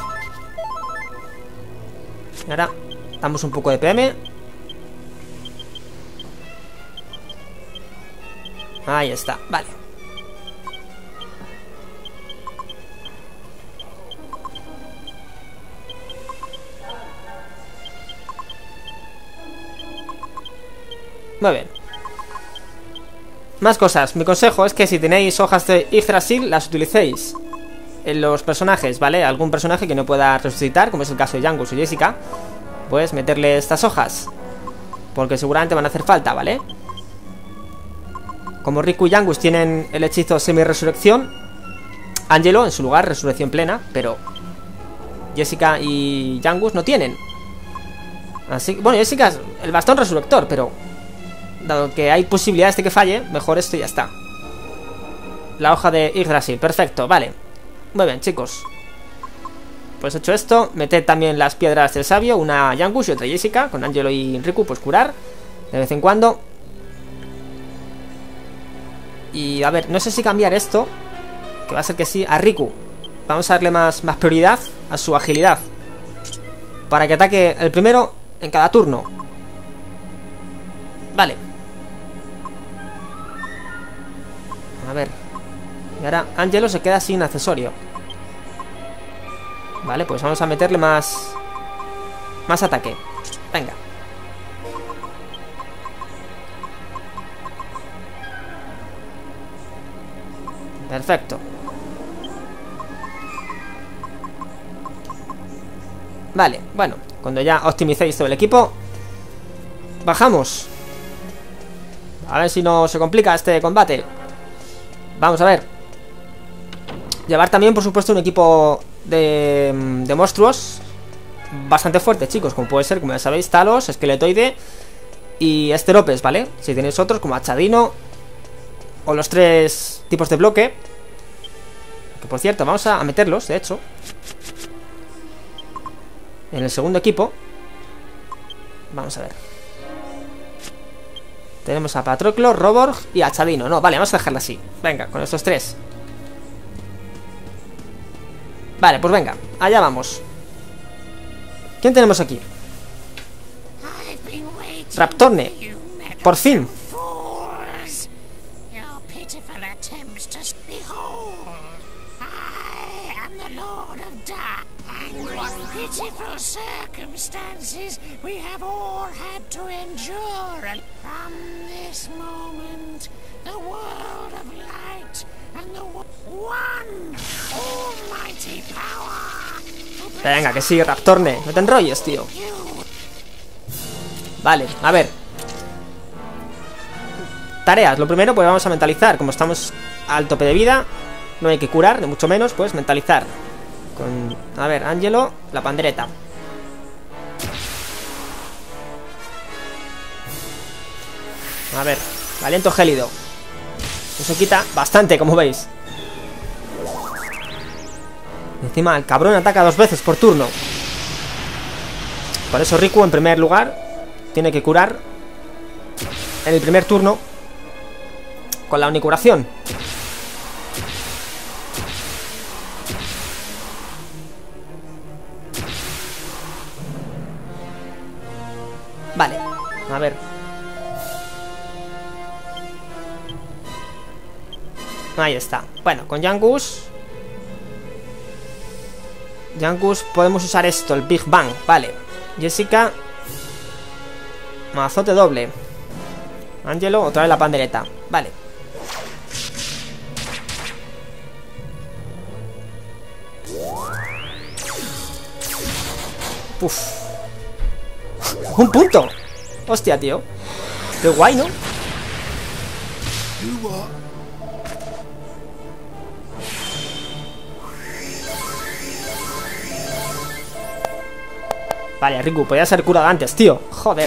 Y ahora damos un poco de P M. Ahí está, vale. Muy bien. Más cosas. Mi consejo es que si tenéis hojas de Yggdrasil, las utilicéis en los personajes, ¿vale? Algún personaje que no pueda resucitar, como es el caso de Yangus o Jessica, pues meterle estas hojas, porque seguramente van a hacer falta, ¿vale? Como Riku y Yangus tienen el hechizo semi-resurrección, Angelo en su lugar, resurrección plena, pero Jessica y Yangus no tienen. Así que, bueno, Jessica es el bastón resurrector, pero dado que hay posibilidades de que falle, mejor esto y ya está. La hoja de Yggdrasil, perfecto, vale. Muy bien, chicos. Pues hecho esto, meted también las piedras del sabio, una a Yangus y otra a Jessica, con Angelo y Riku, pues curar de vez en cuando. Y a ver, no sé si cambiar esto, que va a ser que sí, a Riku. Vamos a darle más, más prioridad a su agilidad, para que ataque el primero en cada turno. Vale. A ver. Y ahora Angelo se queda sin accesorio. Vale, pues vamos a meterle más Más ataque. Venga. Perfecto. Vale, bueno, cuando ya optimicéis todo el equipo, bajamos. A ver si no se complica este combate. Vamos a ver. Llevar también, por supuesto, un equipo de, de monstruos bastante fuerte, chicos, como puede ser, como ya sabéis, Talos, Esqueletoide y Esteropes, ¿vale? Si tenéis otros como Achadino o los tres tipos de bloque, que por cierto, vamos a meterlos, de hecho, en el segundo equipo. Vamos a ver. Tenemos a Patroclo, Roborg y Achadino. No, vale, vamos a dejarla así. Venga, con estos tres. Vale, pues venga, allá vamos. ¿Quién tenemos aquí? Raptorne. Por fin. Pitiful circumstances we have all had to endure, and from this moment the world of light and the one almighty power. Venga, que sí, Raptorne, no te enrolles, tío. Vale, a ver. Tareas, lo primero pues vamos a mentalizar. Como estamos al tope de vida, no hay que curar, ni mucho menos, pues mentalizar. Con, a ver, Angelo, la pandereta. A ver, aliento gélido. Eso quita bastante, como veis. Encima el cabrón ataca dos veces por turno. Por eso Riku, en primer lugar, tiene que curar en el primer turno con la unicuración. Vale, a ver. Ahí está. Bueno, con Yangus Yangus podemos usar esto, el Big Bang. Vale, Jessica, azote doble. Angelo, otra vez la pandereta. Vale. Uf. Un punto. Hostia, tío. Qué guay, ¿no? Vale, Riku, podía ser curado antes, tío. Joder.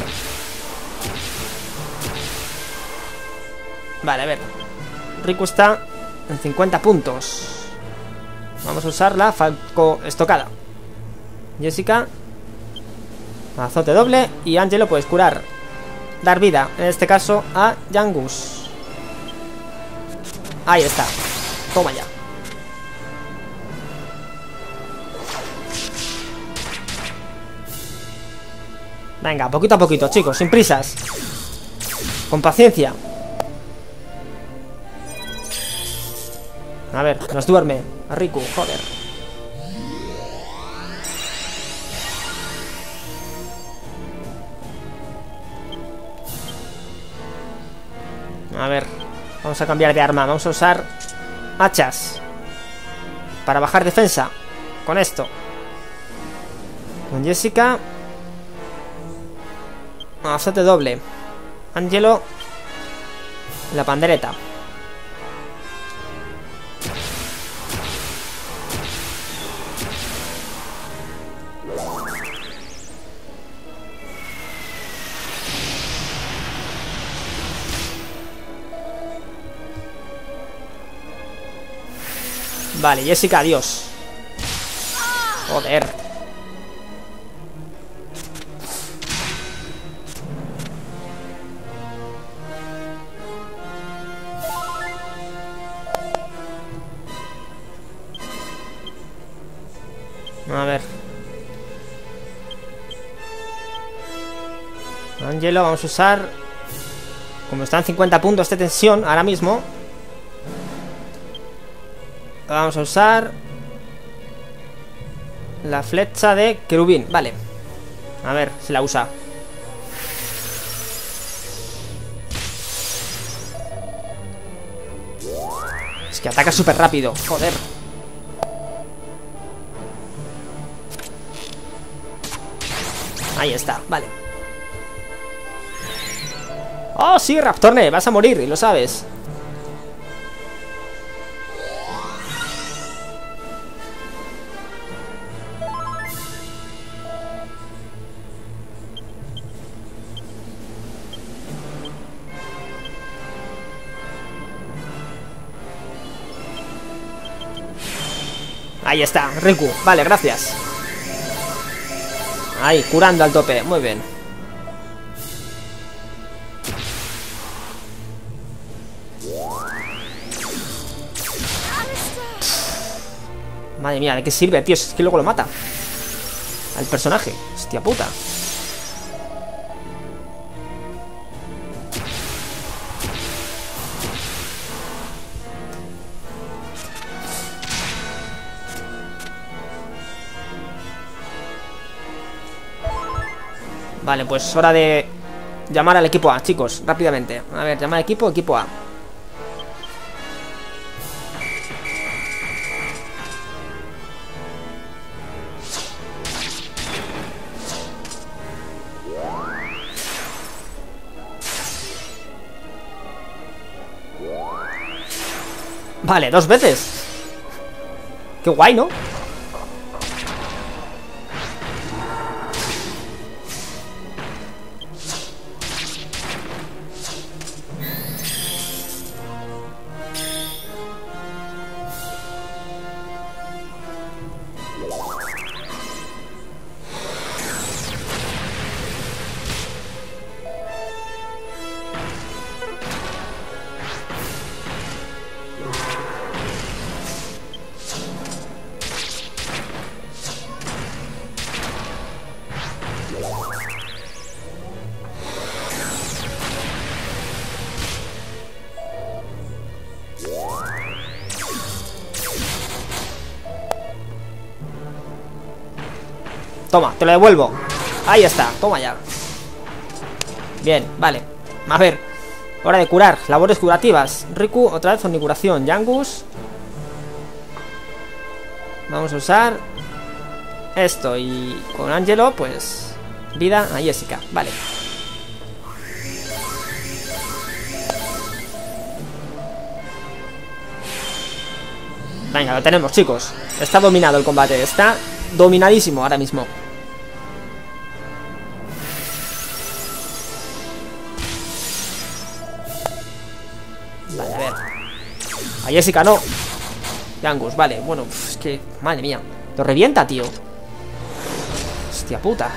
Vale, a ver. Riku está en cincuenta puntos. Vamos a usar la Falco estocada. Jessica, azote doble. Y Angelo puedes curar, dar vida, en este caso a Yangus. Ahí está. Toma ya. Venga, poquito a poquito, chicos, sin prisas. Con paciencia. A ver, nos duerme a Riku, joder. A ver, vamos a cambiar de arma. Vamos a usar hachas para bajar defensa. Con esto. Con Jessica, azote doble. Angelo, la pandereta. Vale, Jessica, adiós. Joder. A ver. Angelo, vamos a usar. Como están cincuenta puntos de tensión ahora mismo, vamos a usar la flecha de querubín. Vale. A ver si la usa. Es que ataca súper rápido. Joder. Ahí está, vale. Oh, sí, Raptorne, vas a morir y lo sabes. Ahí está, Riku. Vale, gracias. Ahí, curando al tope. Muy bien. Madre mía, ¿de qué sirve, tío? Es que luego lo mata al personaje. Hostia puta. Vale, pues hora de llamar al equipo A, chicos, rápidamente. A ver, llamar al equipo, equipo A. Vale, dos veces. Qué guay, ¿no? Toma, te lo devuelvo. Ahí está, toma ya. Bien, vale. A ver, hora de curar, labores curativas. Riku, otra vez omnicuración. Yangus, vamos a usar esto y con Angelo, pues vida a Jessica, vale. Venga, lo tenemos, chicos. Está dominado el combate, está dominadísimo ahora mismo. Vale, a ver. A Jessica no. Yangus, vale, bueno, uf, es que, madre mía. Lo revienta, tío. Hostia puta.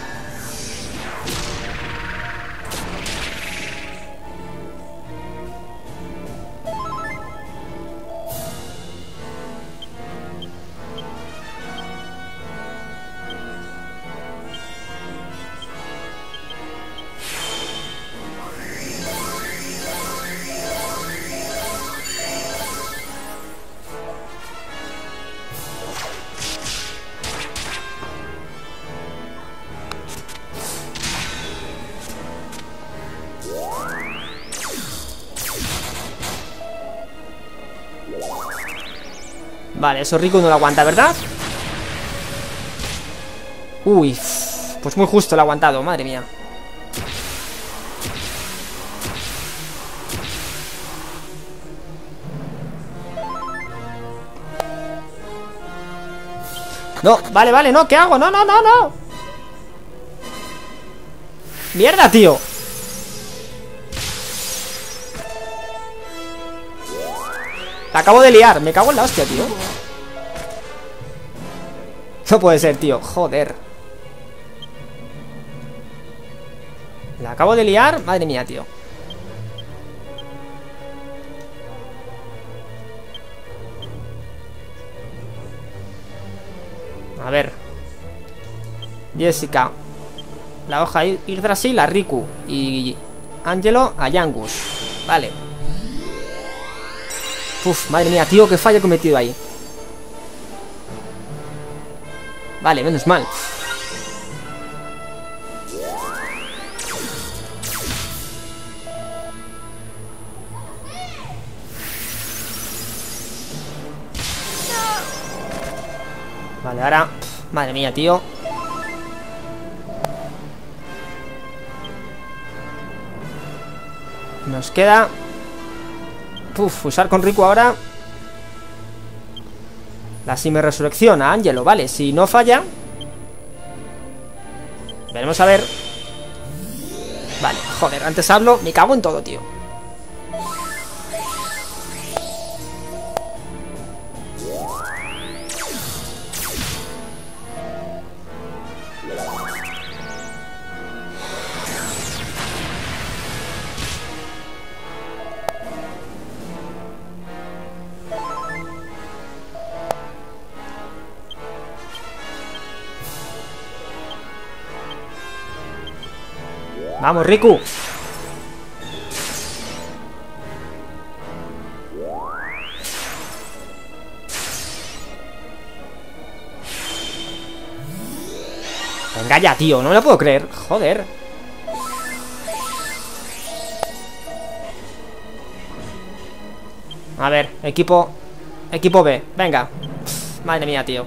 Vale, eso Riku no lo aguanta, ¿verdad? Uy, pues muy justo lo ha aguantado, madre mía. No, vale, vale, no, ¿qué hago? No, no, no, no. Mierda, tío. La acabo de liar, me cago en la hostia, tío. No puede ser, tío, joder. La acabo de liar, madre mía, tío. A ver. Jessica. La hoja Yggdrasil a Riku. Y Angelo a Yangus. Vale. Uf, madre mía, tío, qué fallo he cometido ahí. Vale, menos mal. Vale, ahora... Madre mía, tío. Nos queda... Uf, usar con Riku ahora la simi resurrección a Angelo, vale, si no falla veremos a ver. Vale, joder, antes hablo, me cago en todo, tío. Vamos, Riku. Venga ya, tío, no me lo puedo creer. Joder. A ver, equipo Equipo B, venga. Madre mía, tío.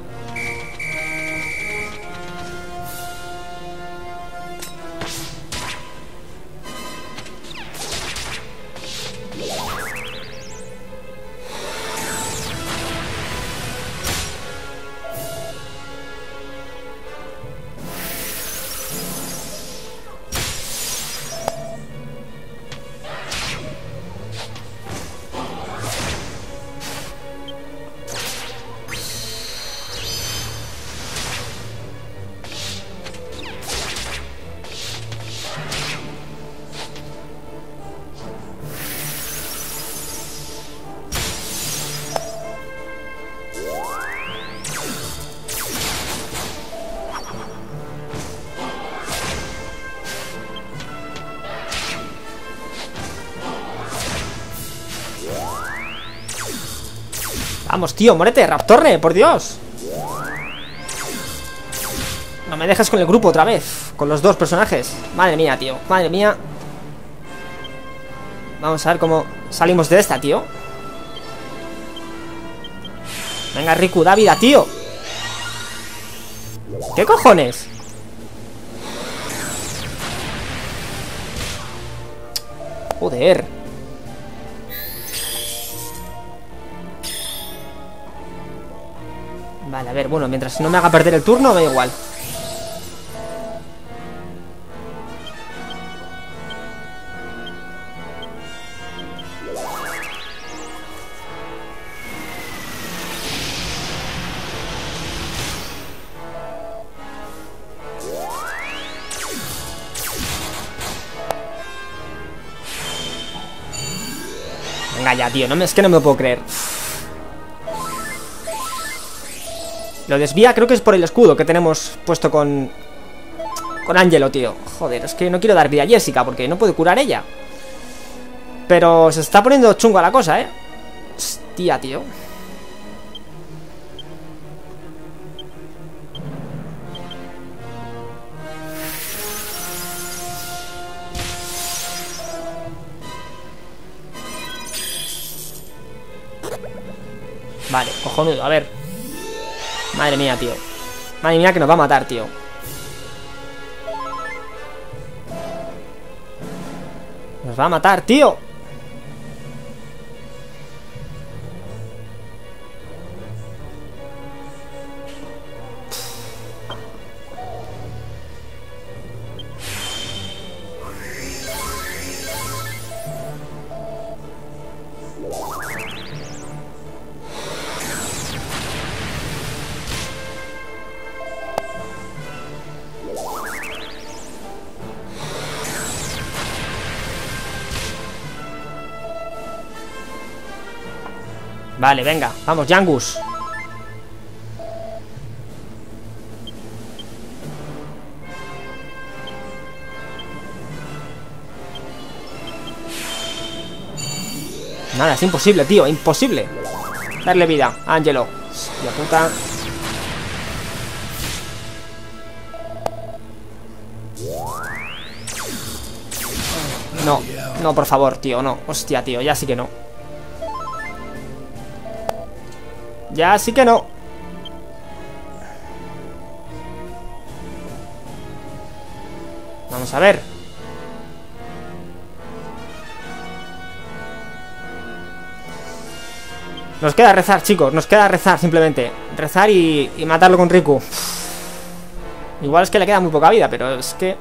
Vamos, tío, muérete, Raptorne, por Dios. No me dejes con el grupo otra vez. Con los dos personajes. Madre mía, tío, madre mía. Vamos a ver cómo salimos de esta, tío. Venga, Riku, da vida, tío. ¿Qué cojones? Joder. Vale, a ver, bueno, mientras no me haga perder el turno, me da igual. Venga ya, tío, no me, es que no me lo puedo creer. Lo desvía, creo que es por el escudo que tenemos puesto con Con Angelo, tío. Joder, es que no quiero dar vida a Jessica porque no puede curar ella. Pero se está poniendo chunga la cosa, eh. Hostia, tío. Vale, cojonudo, a ver. Madre mía, tío. Madre mía que nos va a matar, tío. Nos va a matar, tío. Vale, venga, vamos, Yangus. Nada, es imposible, tío, imposible darle vida a Angelo. Hostia puta. No, no, por favor, tío, no. Hostia, tío, ya sí que no. Ya sí que no. Vamos a ver. Nos queda rezar, chicos. Nos queda rezar simplemente. Rezar y, y matarlo con Riku. Igual es que le queda muy poca vida, pero es que...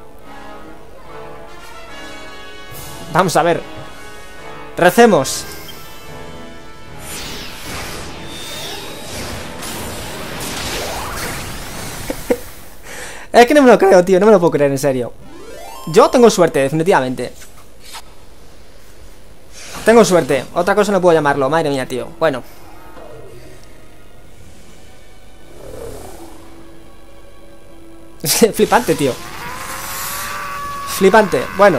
Vamos a ver. Recemos. Es que no me lo creo, tío, no me lo puedo creer, en serio. Yo tengo suerte, definitivamente. Tengo suerte, otra cosa no puedo llamarlo. Madre mía, tío, bueno. Flipante, tío. Flipante, bueno.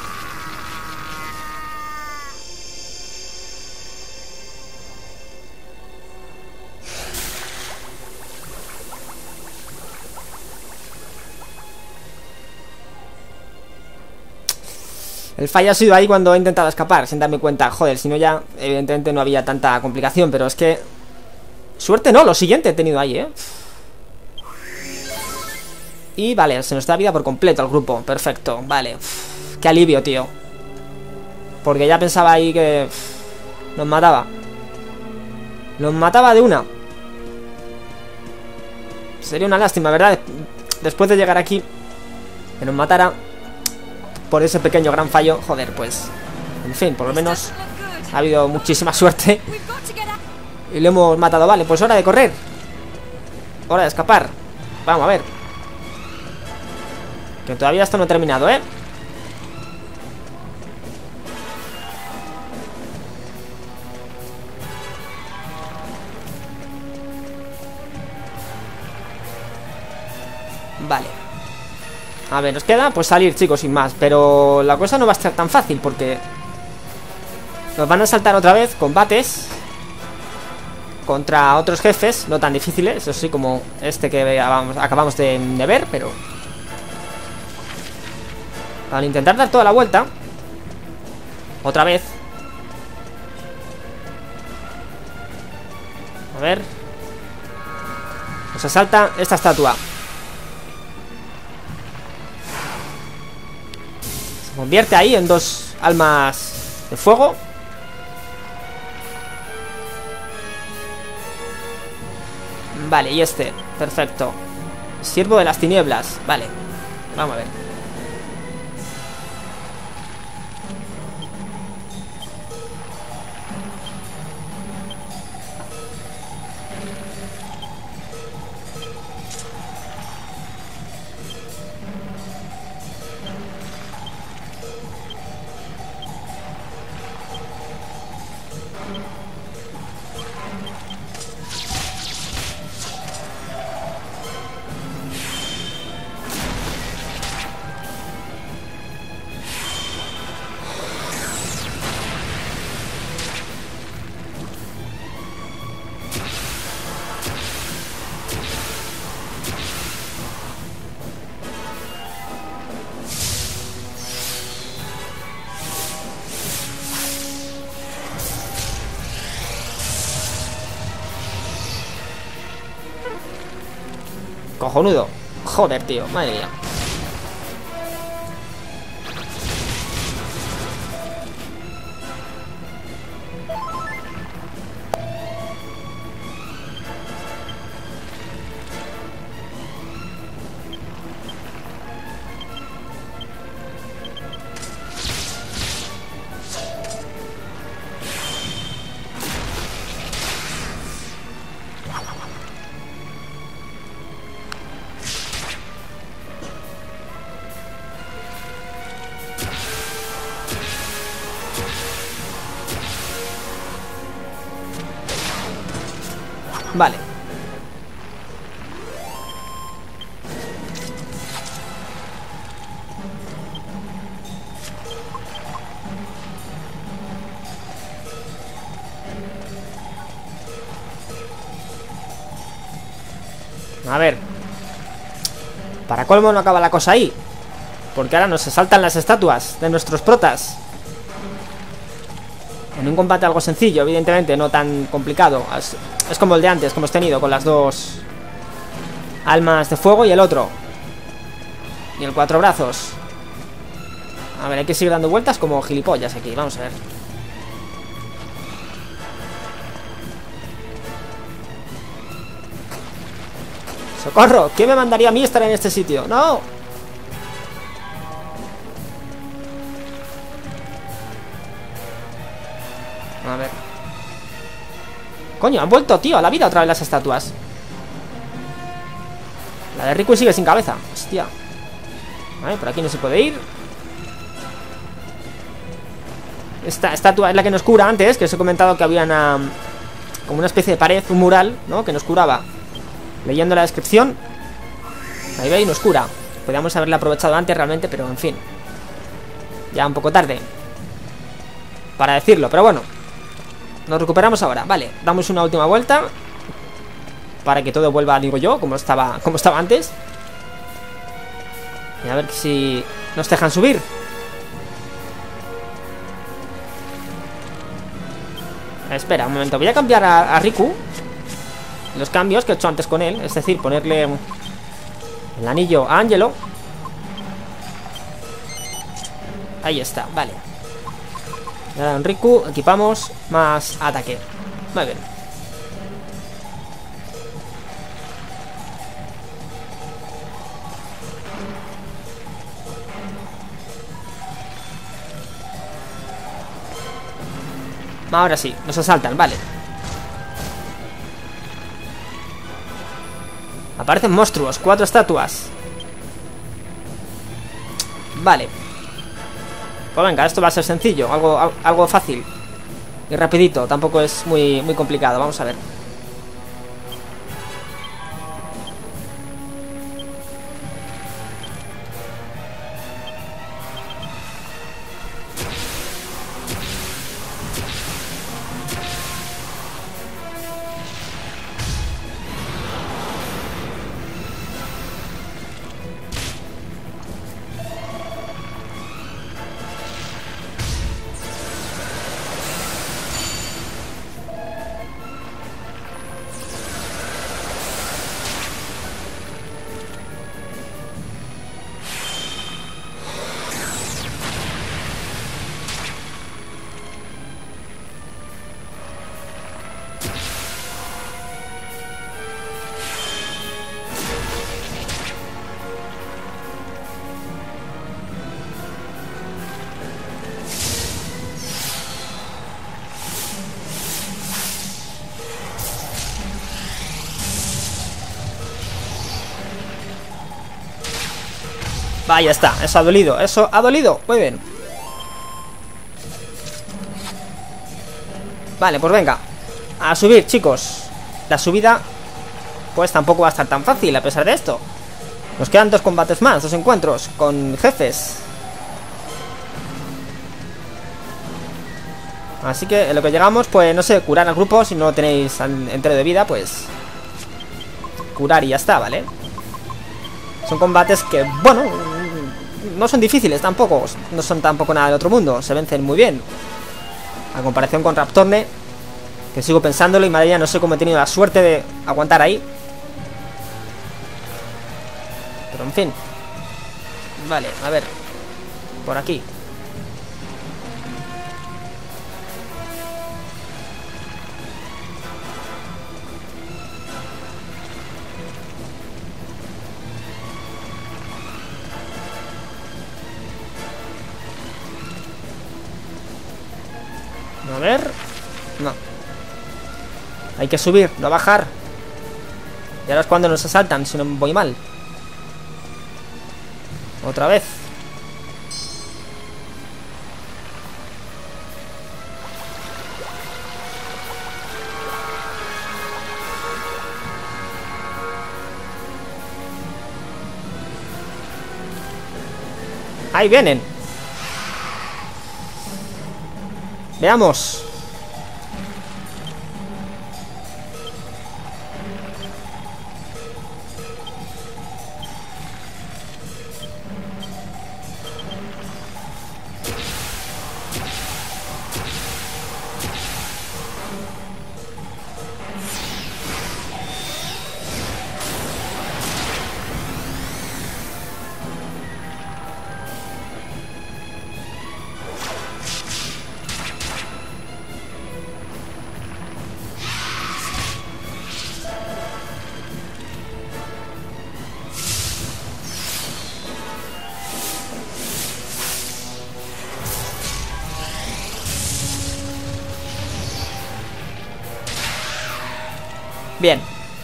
El fallo ha sido ahí cuando he intentado escapar, sin darme cuenta. Joder, si no ya, evidentemente no había tanta complicación. Pero es que... Suerte no, lo siguiente he tenido ahí, ¿eh? Y vale, se nos da vida por completo al grupo. Perfecto, vale. Qué alivio, tío. Porque ya pensaba ahí que... Nos mataba. Nos mataba de una. Sería una lástima, ¿verdad? Después de llegar aquí, que nos matara por ese pequeño gran fallo. Joder, pues... En fin, por lo menos ha habido muchísima suerte y lo hemos matado. Vale, pues hora de correr. Hora de escapar. Vamos a ver. Que todavía esto no ha terminado, ¿eh? Vale. A ver, nos queda pues salir, chicos, sin más. Pero la cosa no va a estar tan fácil porque nos van a saltar otra vez combates contra otros jefes, no tan difíciles, eso sí, como este que acabamos de, de ver, pero al intentar dar toda la vuelta otra vez. A ver. Nos asalta esta estatua. Se convierte ahí en dos almas de fuego. Vale, y este, perfecto. Siervo de las tinieblas, vale. Vamos a ver. Cojonudo. Joder, tío, madre mía. Vale. A ver. Para colmo no acaba la cosa ahí, porque ahora nos saltan las estatuas de nuestros protas. En un combate algo sencillo, evidentemente, no tan complicado. Es, es como el de antes, que hemos tenido con las dos almas de fuego y el otro. Y el cuatro brazos. A ver, hay que seguir dando vueltas como gilipollas aquí. Vamos a ver. ¡Socorro! ¿Quién me mandaría a mí estar en este sitio? ¡No! A ver. Coño, han vuelto, tío, a la vida otra vez las estatuas. La de Riku sigue sin cabeza. Hostia. Vale, por aquí no se puede ir. Esta estatua es la que nos cura antes, que os he comentado que había una, como una especie de pared, un mural, ¿no? Que nos curaba. Leyendo la descripción, ahí veis, nos cura. Podríamos haberla aprovechado antes realmente, pero en fin, ya un poco tarde para decirlo, pero bueno. Nos recuperamos ahora, vale. Damos una última vuelta para que todo vuelva, digo yo, como estaba, como estaba antes. Y a ver si nos dejan subir. Espera, un momento, voy a cambiar a, a Riku. Los cambios que he hecho antes con él, es decir, ponerle el anillo a Angelo. Ahí está, vale. Y ahora en Riku equipamos más ataque. Muy bien. Ahora sí, nos asaltan, vale. Aparecen monstruos, cuatro estatuas. Vale. Pues venga, esto va a ser sencillo, algo, algo fácil y rapidito, tampoco es muy, muy complicado. Vamos a ver. Ahí está, eso ha dolido, eso ha dolido. Muy bien. Vale, pues venga, a subir, chicos. La subida pues tampoco va a estar tan fácil a pesar de esto. Nos quedan dos combates más, dos encuentros con jefes. Así que en lo que llegamos, pues no sé, curar al grupo. Si no tenéis entero de vida, pues curar y ya está, ¿vale? Son combates que, bueno, no son difíciles tampoco. No son tampoco nada del otro mundo. Se vencen muy bien. A comparación con Raptorne, que sigo pensándolo y madre mía, no sé cómo he tenido la suerte de aguantar ahí. Pero en fin. Vale, a ver. Por aquí. A ver. No. Hay que subir, no bajar. Y ahora es cuando nos asaltan, si no voy mal. Otra vez. Ahí vienen. Veamos. Bien.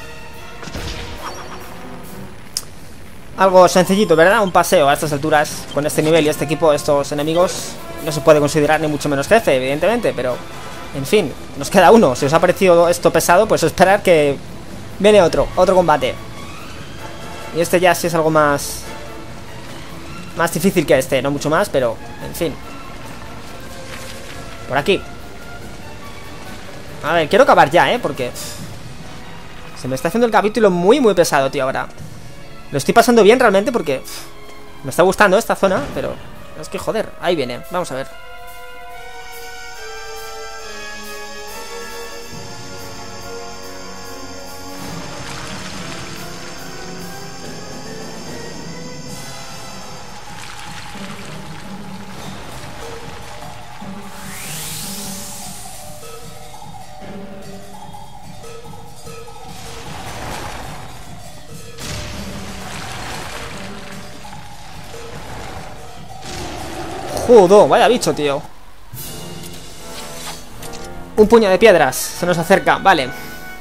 Algo sencillito, ¿verdad? Un paseo a estas alturas. Con este nivel y este equipo, estos enemigos, no se puede considerar ni mucho menos jefe, evidentemente. Pero, en fin, nos queda uno. Si os ha parecido esto pesado, pues esperar que viene otro, otro combate. Y este ya sí es algo más Más difícil que este, no mucho más, pero, en fin. Por aquí. A ver, quiero acabar ya, ¿eh? Porque se me está haciendo el capítulo muy, muy pesado, tío, ahora. Lo estoy pasando bien realmente porque me está gustando esta zona, pero es que, joder, ahí viene. Vamos a ver. Joder, vaya bicho, tío. Un puño de piedras. Se nos acerca, vale.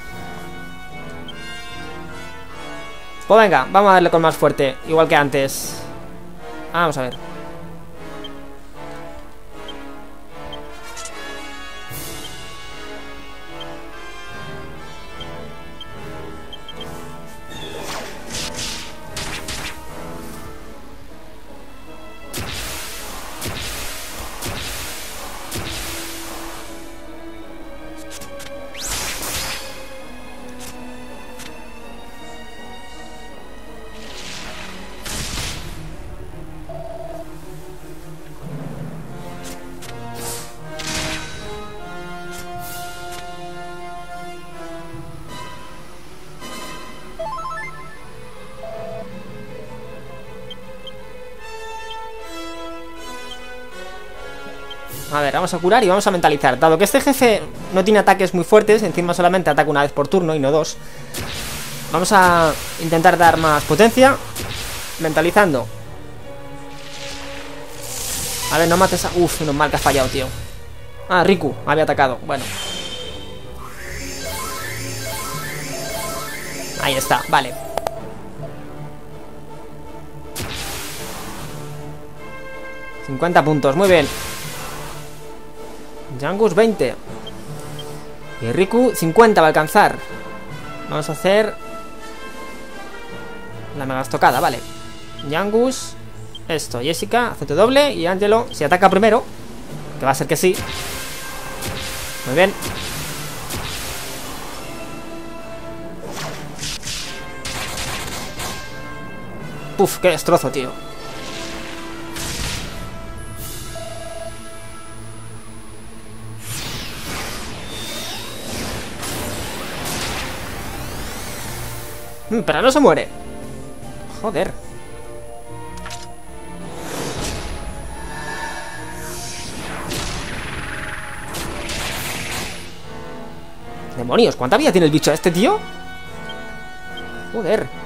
Pues venga, vamos a darle con más fuerte. Igual que antes. Vamos a ver. A ver, vamos a curar y vamos a mentalizar. Dado que este jefe no tiene ataques muy fuertes, encima solamente ataca una vez por turno y no dos, vamos a intentar dar más potencia mentalizando. A ver, no mates a... Uf, menos mal que has fallado, tío. Ah, Riku, había atacado, bueno. Ahí está, vale. cincuenta puntos, muy bien. Yangus veinte. Y Riku cincuenta va a alcanzar. Vamos a hacer la mega estocada, vale. Yangus, esto, Jessica, hace doble. Y Angelo, si ataca primero, que va a ser que sí. Muy bien. Puf, qué destrozo, tío. Mm, pero no se muere. Joder. Demonios, ¿cuánta vida tiene el bicho este, tío? Joder.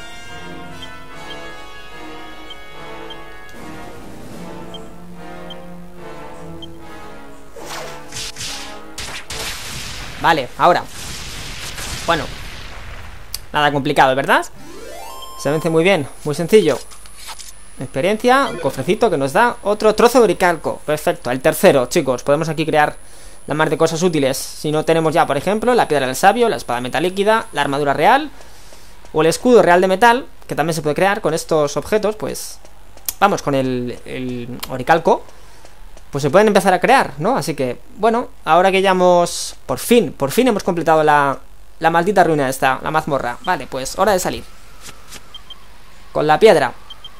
Vale, ahora. Bueno, nada complicado, ¿verdad? Se vence muy bien, muy sencillo. Experiencia, un cofrecito que nos da otro trozo de oricalco. Perfecto, el tercero, chicos. Podemos aquí crear la mar de cosas útiles. Si no tenemos ya, por ejemplo, la piedra del sabio, la espada metal líquida, la armadura real o el escudo real de metal, que también se puede crear con estos objetos, pues vamos, con el, el oricalco, pues se pueden empezar a crear, ¿no? Así que, bueno, ahora que ya hemos, por fin, por fin hemos completado la, la maldita ruina esta, la mazmorra. Vale, pues hora de salir con la piedra.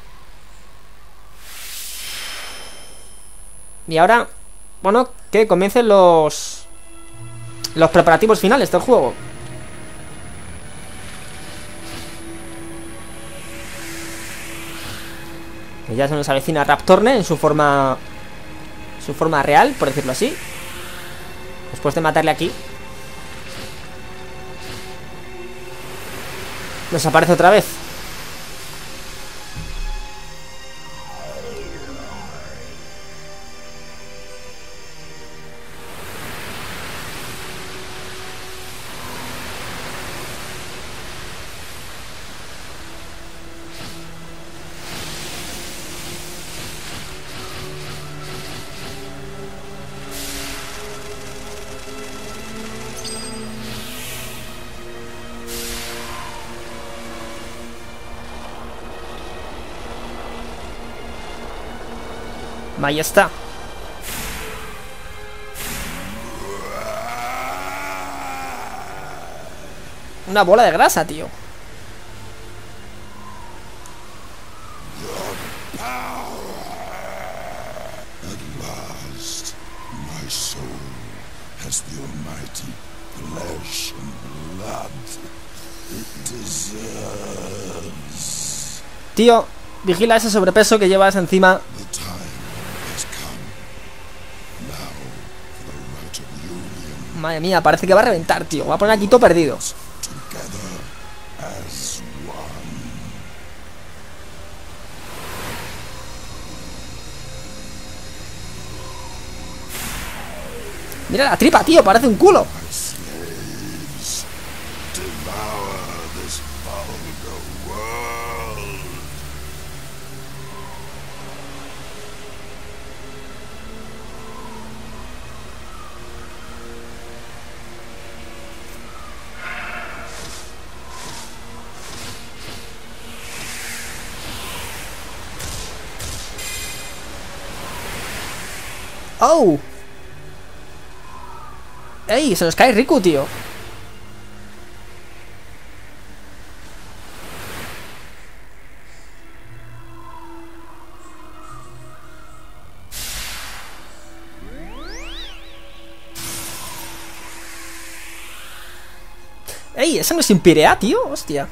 Y ahora, bueno, que comiencen los los preparativos finales del juego. Que ya se nos avecina Raptorne en su forma su forma real, por decirlo así. Después de matarle aquí, desaparece otra vez. Ahí está. Una bola de grasa, tío. Tío, vigila ese sobrepeso que llevas encima. Madre mía, parece que va a reventar, tío. Va a poner aquí todo perdido. Mira la tripa, tío, parece un culo. ¡Oh! ¡Ey! Se nos cae Riku, tío. ¡Ey! ¿Esa no es Impirea, tío? ¡Hostia!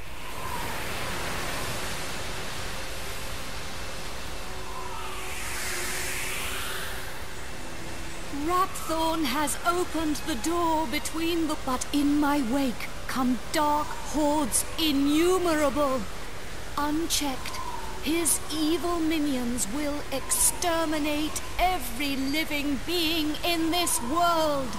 Rapthorn has opened the door between the... But in my wake come dark hordes innumerable. Unchecked, his evil minions will exterminate every living being in this world.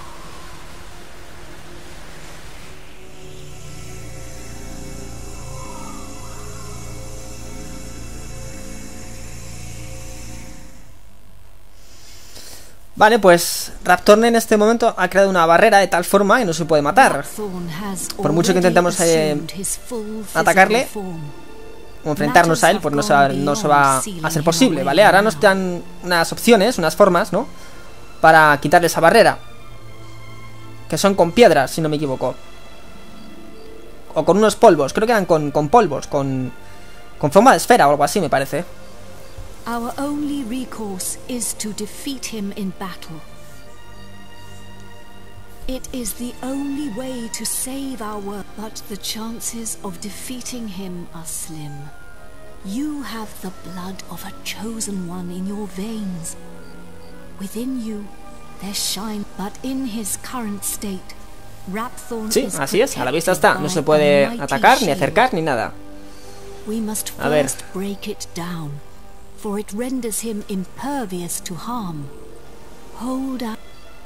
Vale, pues Raptorn en este momento ha creado una barrera de tal forma que no se puede matar. Por mucho que intentemos eh, atacarle o enfrentarnos a él, pues no se, va, no se va a ser posible, ¿vale? Ahora nos dan unas opciones, unas formas, ¿no? Para quitarle esa barrera, que son con piedras, si no me equivoco. O con unos polvos, creo que eran con, con polvos, con, con forma de esfera o algo así, me parece. Our only recourse is to defeat him in battle. It is the only way to save our world, but the chances of defeating him are slim. You have the blood of a chosen one in your veins. Within you, there shine, but in his current state, Rapthorn sí, así es, a la vista está. No se puede atacar, ni acercar, ni nada. A ver. For it renders him impervious to harm. Hold up.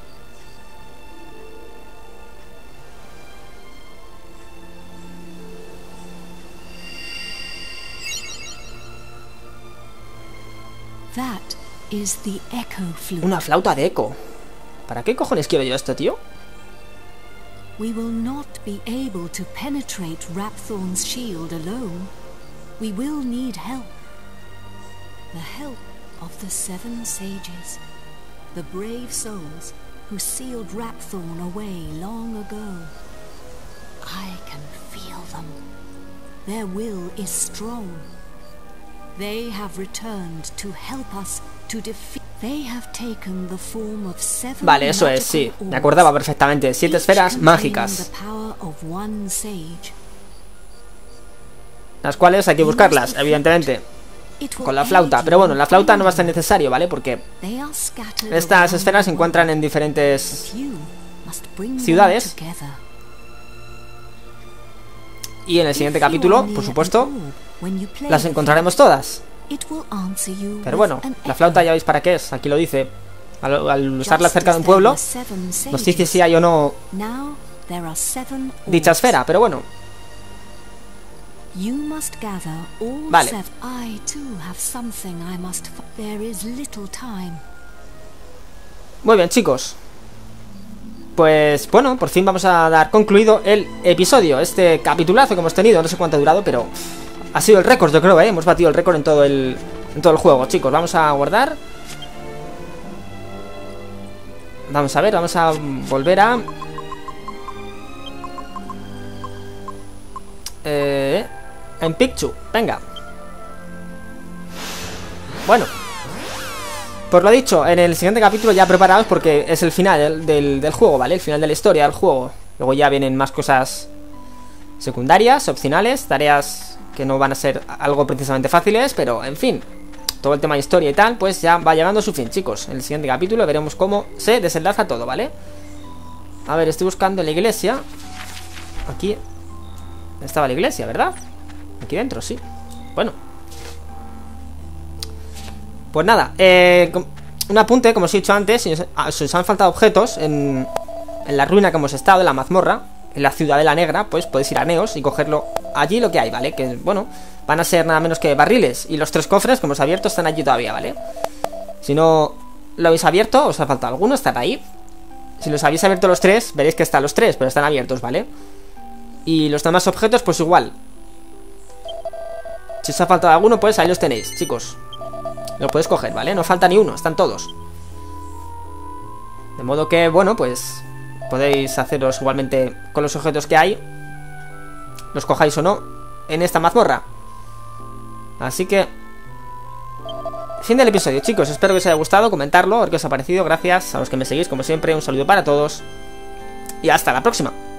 That is the echo flute. Una flauta de eco. ¿Para qué cojones quiero yo esto, tío? We will not be able to penetrate Rapthorn's shield alone. We will need help. The help of the seven sages, the brave souls who sealed Rapthorn away long ago. I can feel them. Their will is strong. They have returned to help us to defeat. They have taken the form of seven. Vale, eso es, sí. Me acordaba perfectamente. Siete esferas mágicas. Las cuales hay que buscarlas, evidentemente. Con la flauta, pero bueno, la flauta no va a ser necesario, ¿vale? Porque estas esferas se encuentran en diferentes ciudades. Y en el siguiente capítulo, por supuesto, las encontraremos todas. Pero bueno, la flauta ya veis para qué es, aquí lo dice. Al, al usarla cerca de un pueblo, nos dice si hay o no dicha esfera, pero bueno. You must gather all vale. I too have something I must. There is little time. Muy bien, chicos. Pues bueno, por fin vamos a dar concluido el episodio, este capitulazo que hemos tenido, no sé cuánto ha durado, pero ha sido el récord, yo creo, ¿eh? Hemos batido el récord en todo el en todo el juego, chicos. Vamos a guardar. Vamos a ver, vamos a volver a Eh En Picchu, venga. Bueno, pues lo dicho, en el siguiente capítulo ya preparados porque es el final del, del, del juego, ¿vale? El final de la historia del juego. Luego ya vienen más cosas secundarias, opcionales, tareas que no van a ser algo precisamente fáciles, pero en fin, todo el tema de historia y tal, pues ya va llegando a su fin, chicos. En el siguiente capítulo veremos cómo se desenlaza todo, ¿vale? A ver, estoy buscando la iglesia. Aquí estaba la iglesia, ¿verdad? Aquí dentro, sí. Bueno. Pues nada, eh, un apunte, como os he dicho antes. Si os, si os han faltado objetos en, en la ruina que hemos estado, en la mazmorra, en la Ciudadela Negra, pues podéis ir a Neos y cogerlo allí lo que hay, ¿vale? Que, bueno, van a ser nada menos que barriles. Y los tres cofres que hemos abierto están allí todavía, ¿vale? Si no lo habéis abierto, os ha faltado alguno, están ahí. Si los habéis abierto los tres, veréis que están los tres, pero están abiertos, ¿vale? Y los demás objetos, pues igual. Si os ha faltado alguno, pues ahí los tenéis, chicos. Los podéis coger, ¿vale? No falta ni uno, están todos. De modo que, bueno, pues podéis haceros igualmente con los objetos que hay, los cojáis o no, en esta mazmorra. Así que fin del episodio, chicos. Espero que os haya gustado, comentarlo, a ver qué os ha parecido. Gracias a los que me seguís, como siempre. Un saludo para todos y hasta la próxima.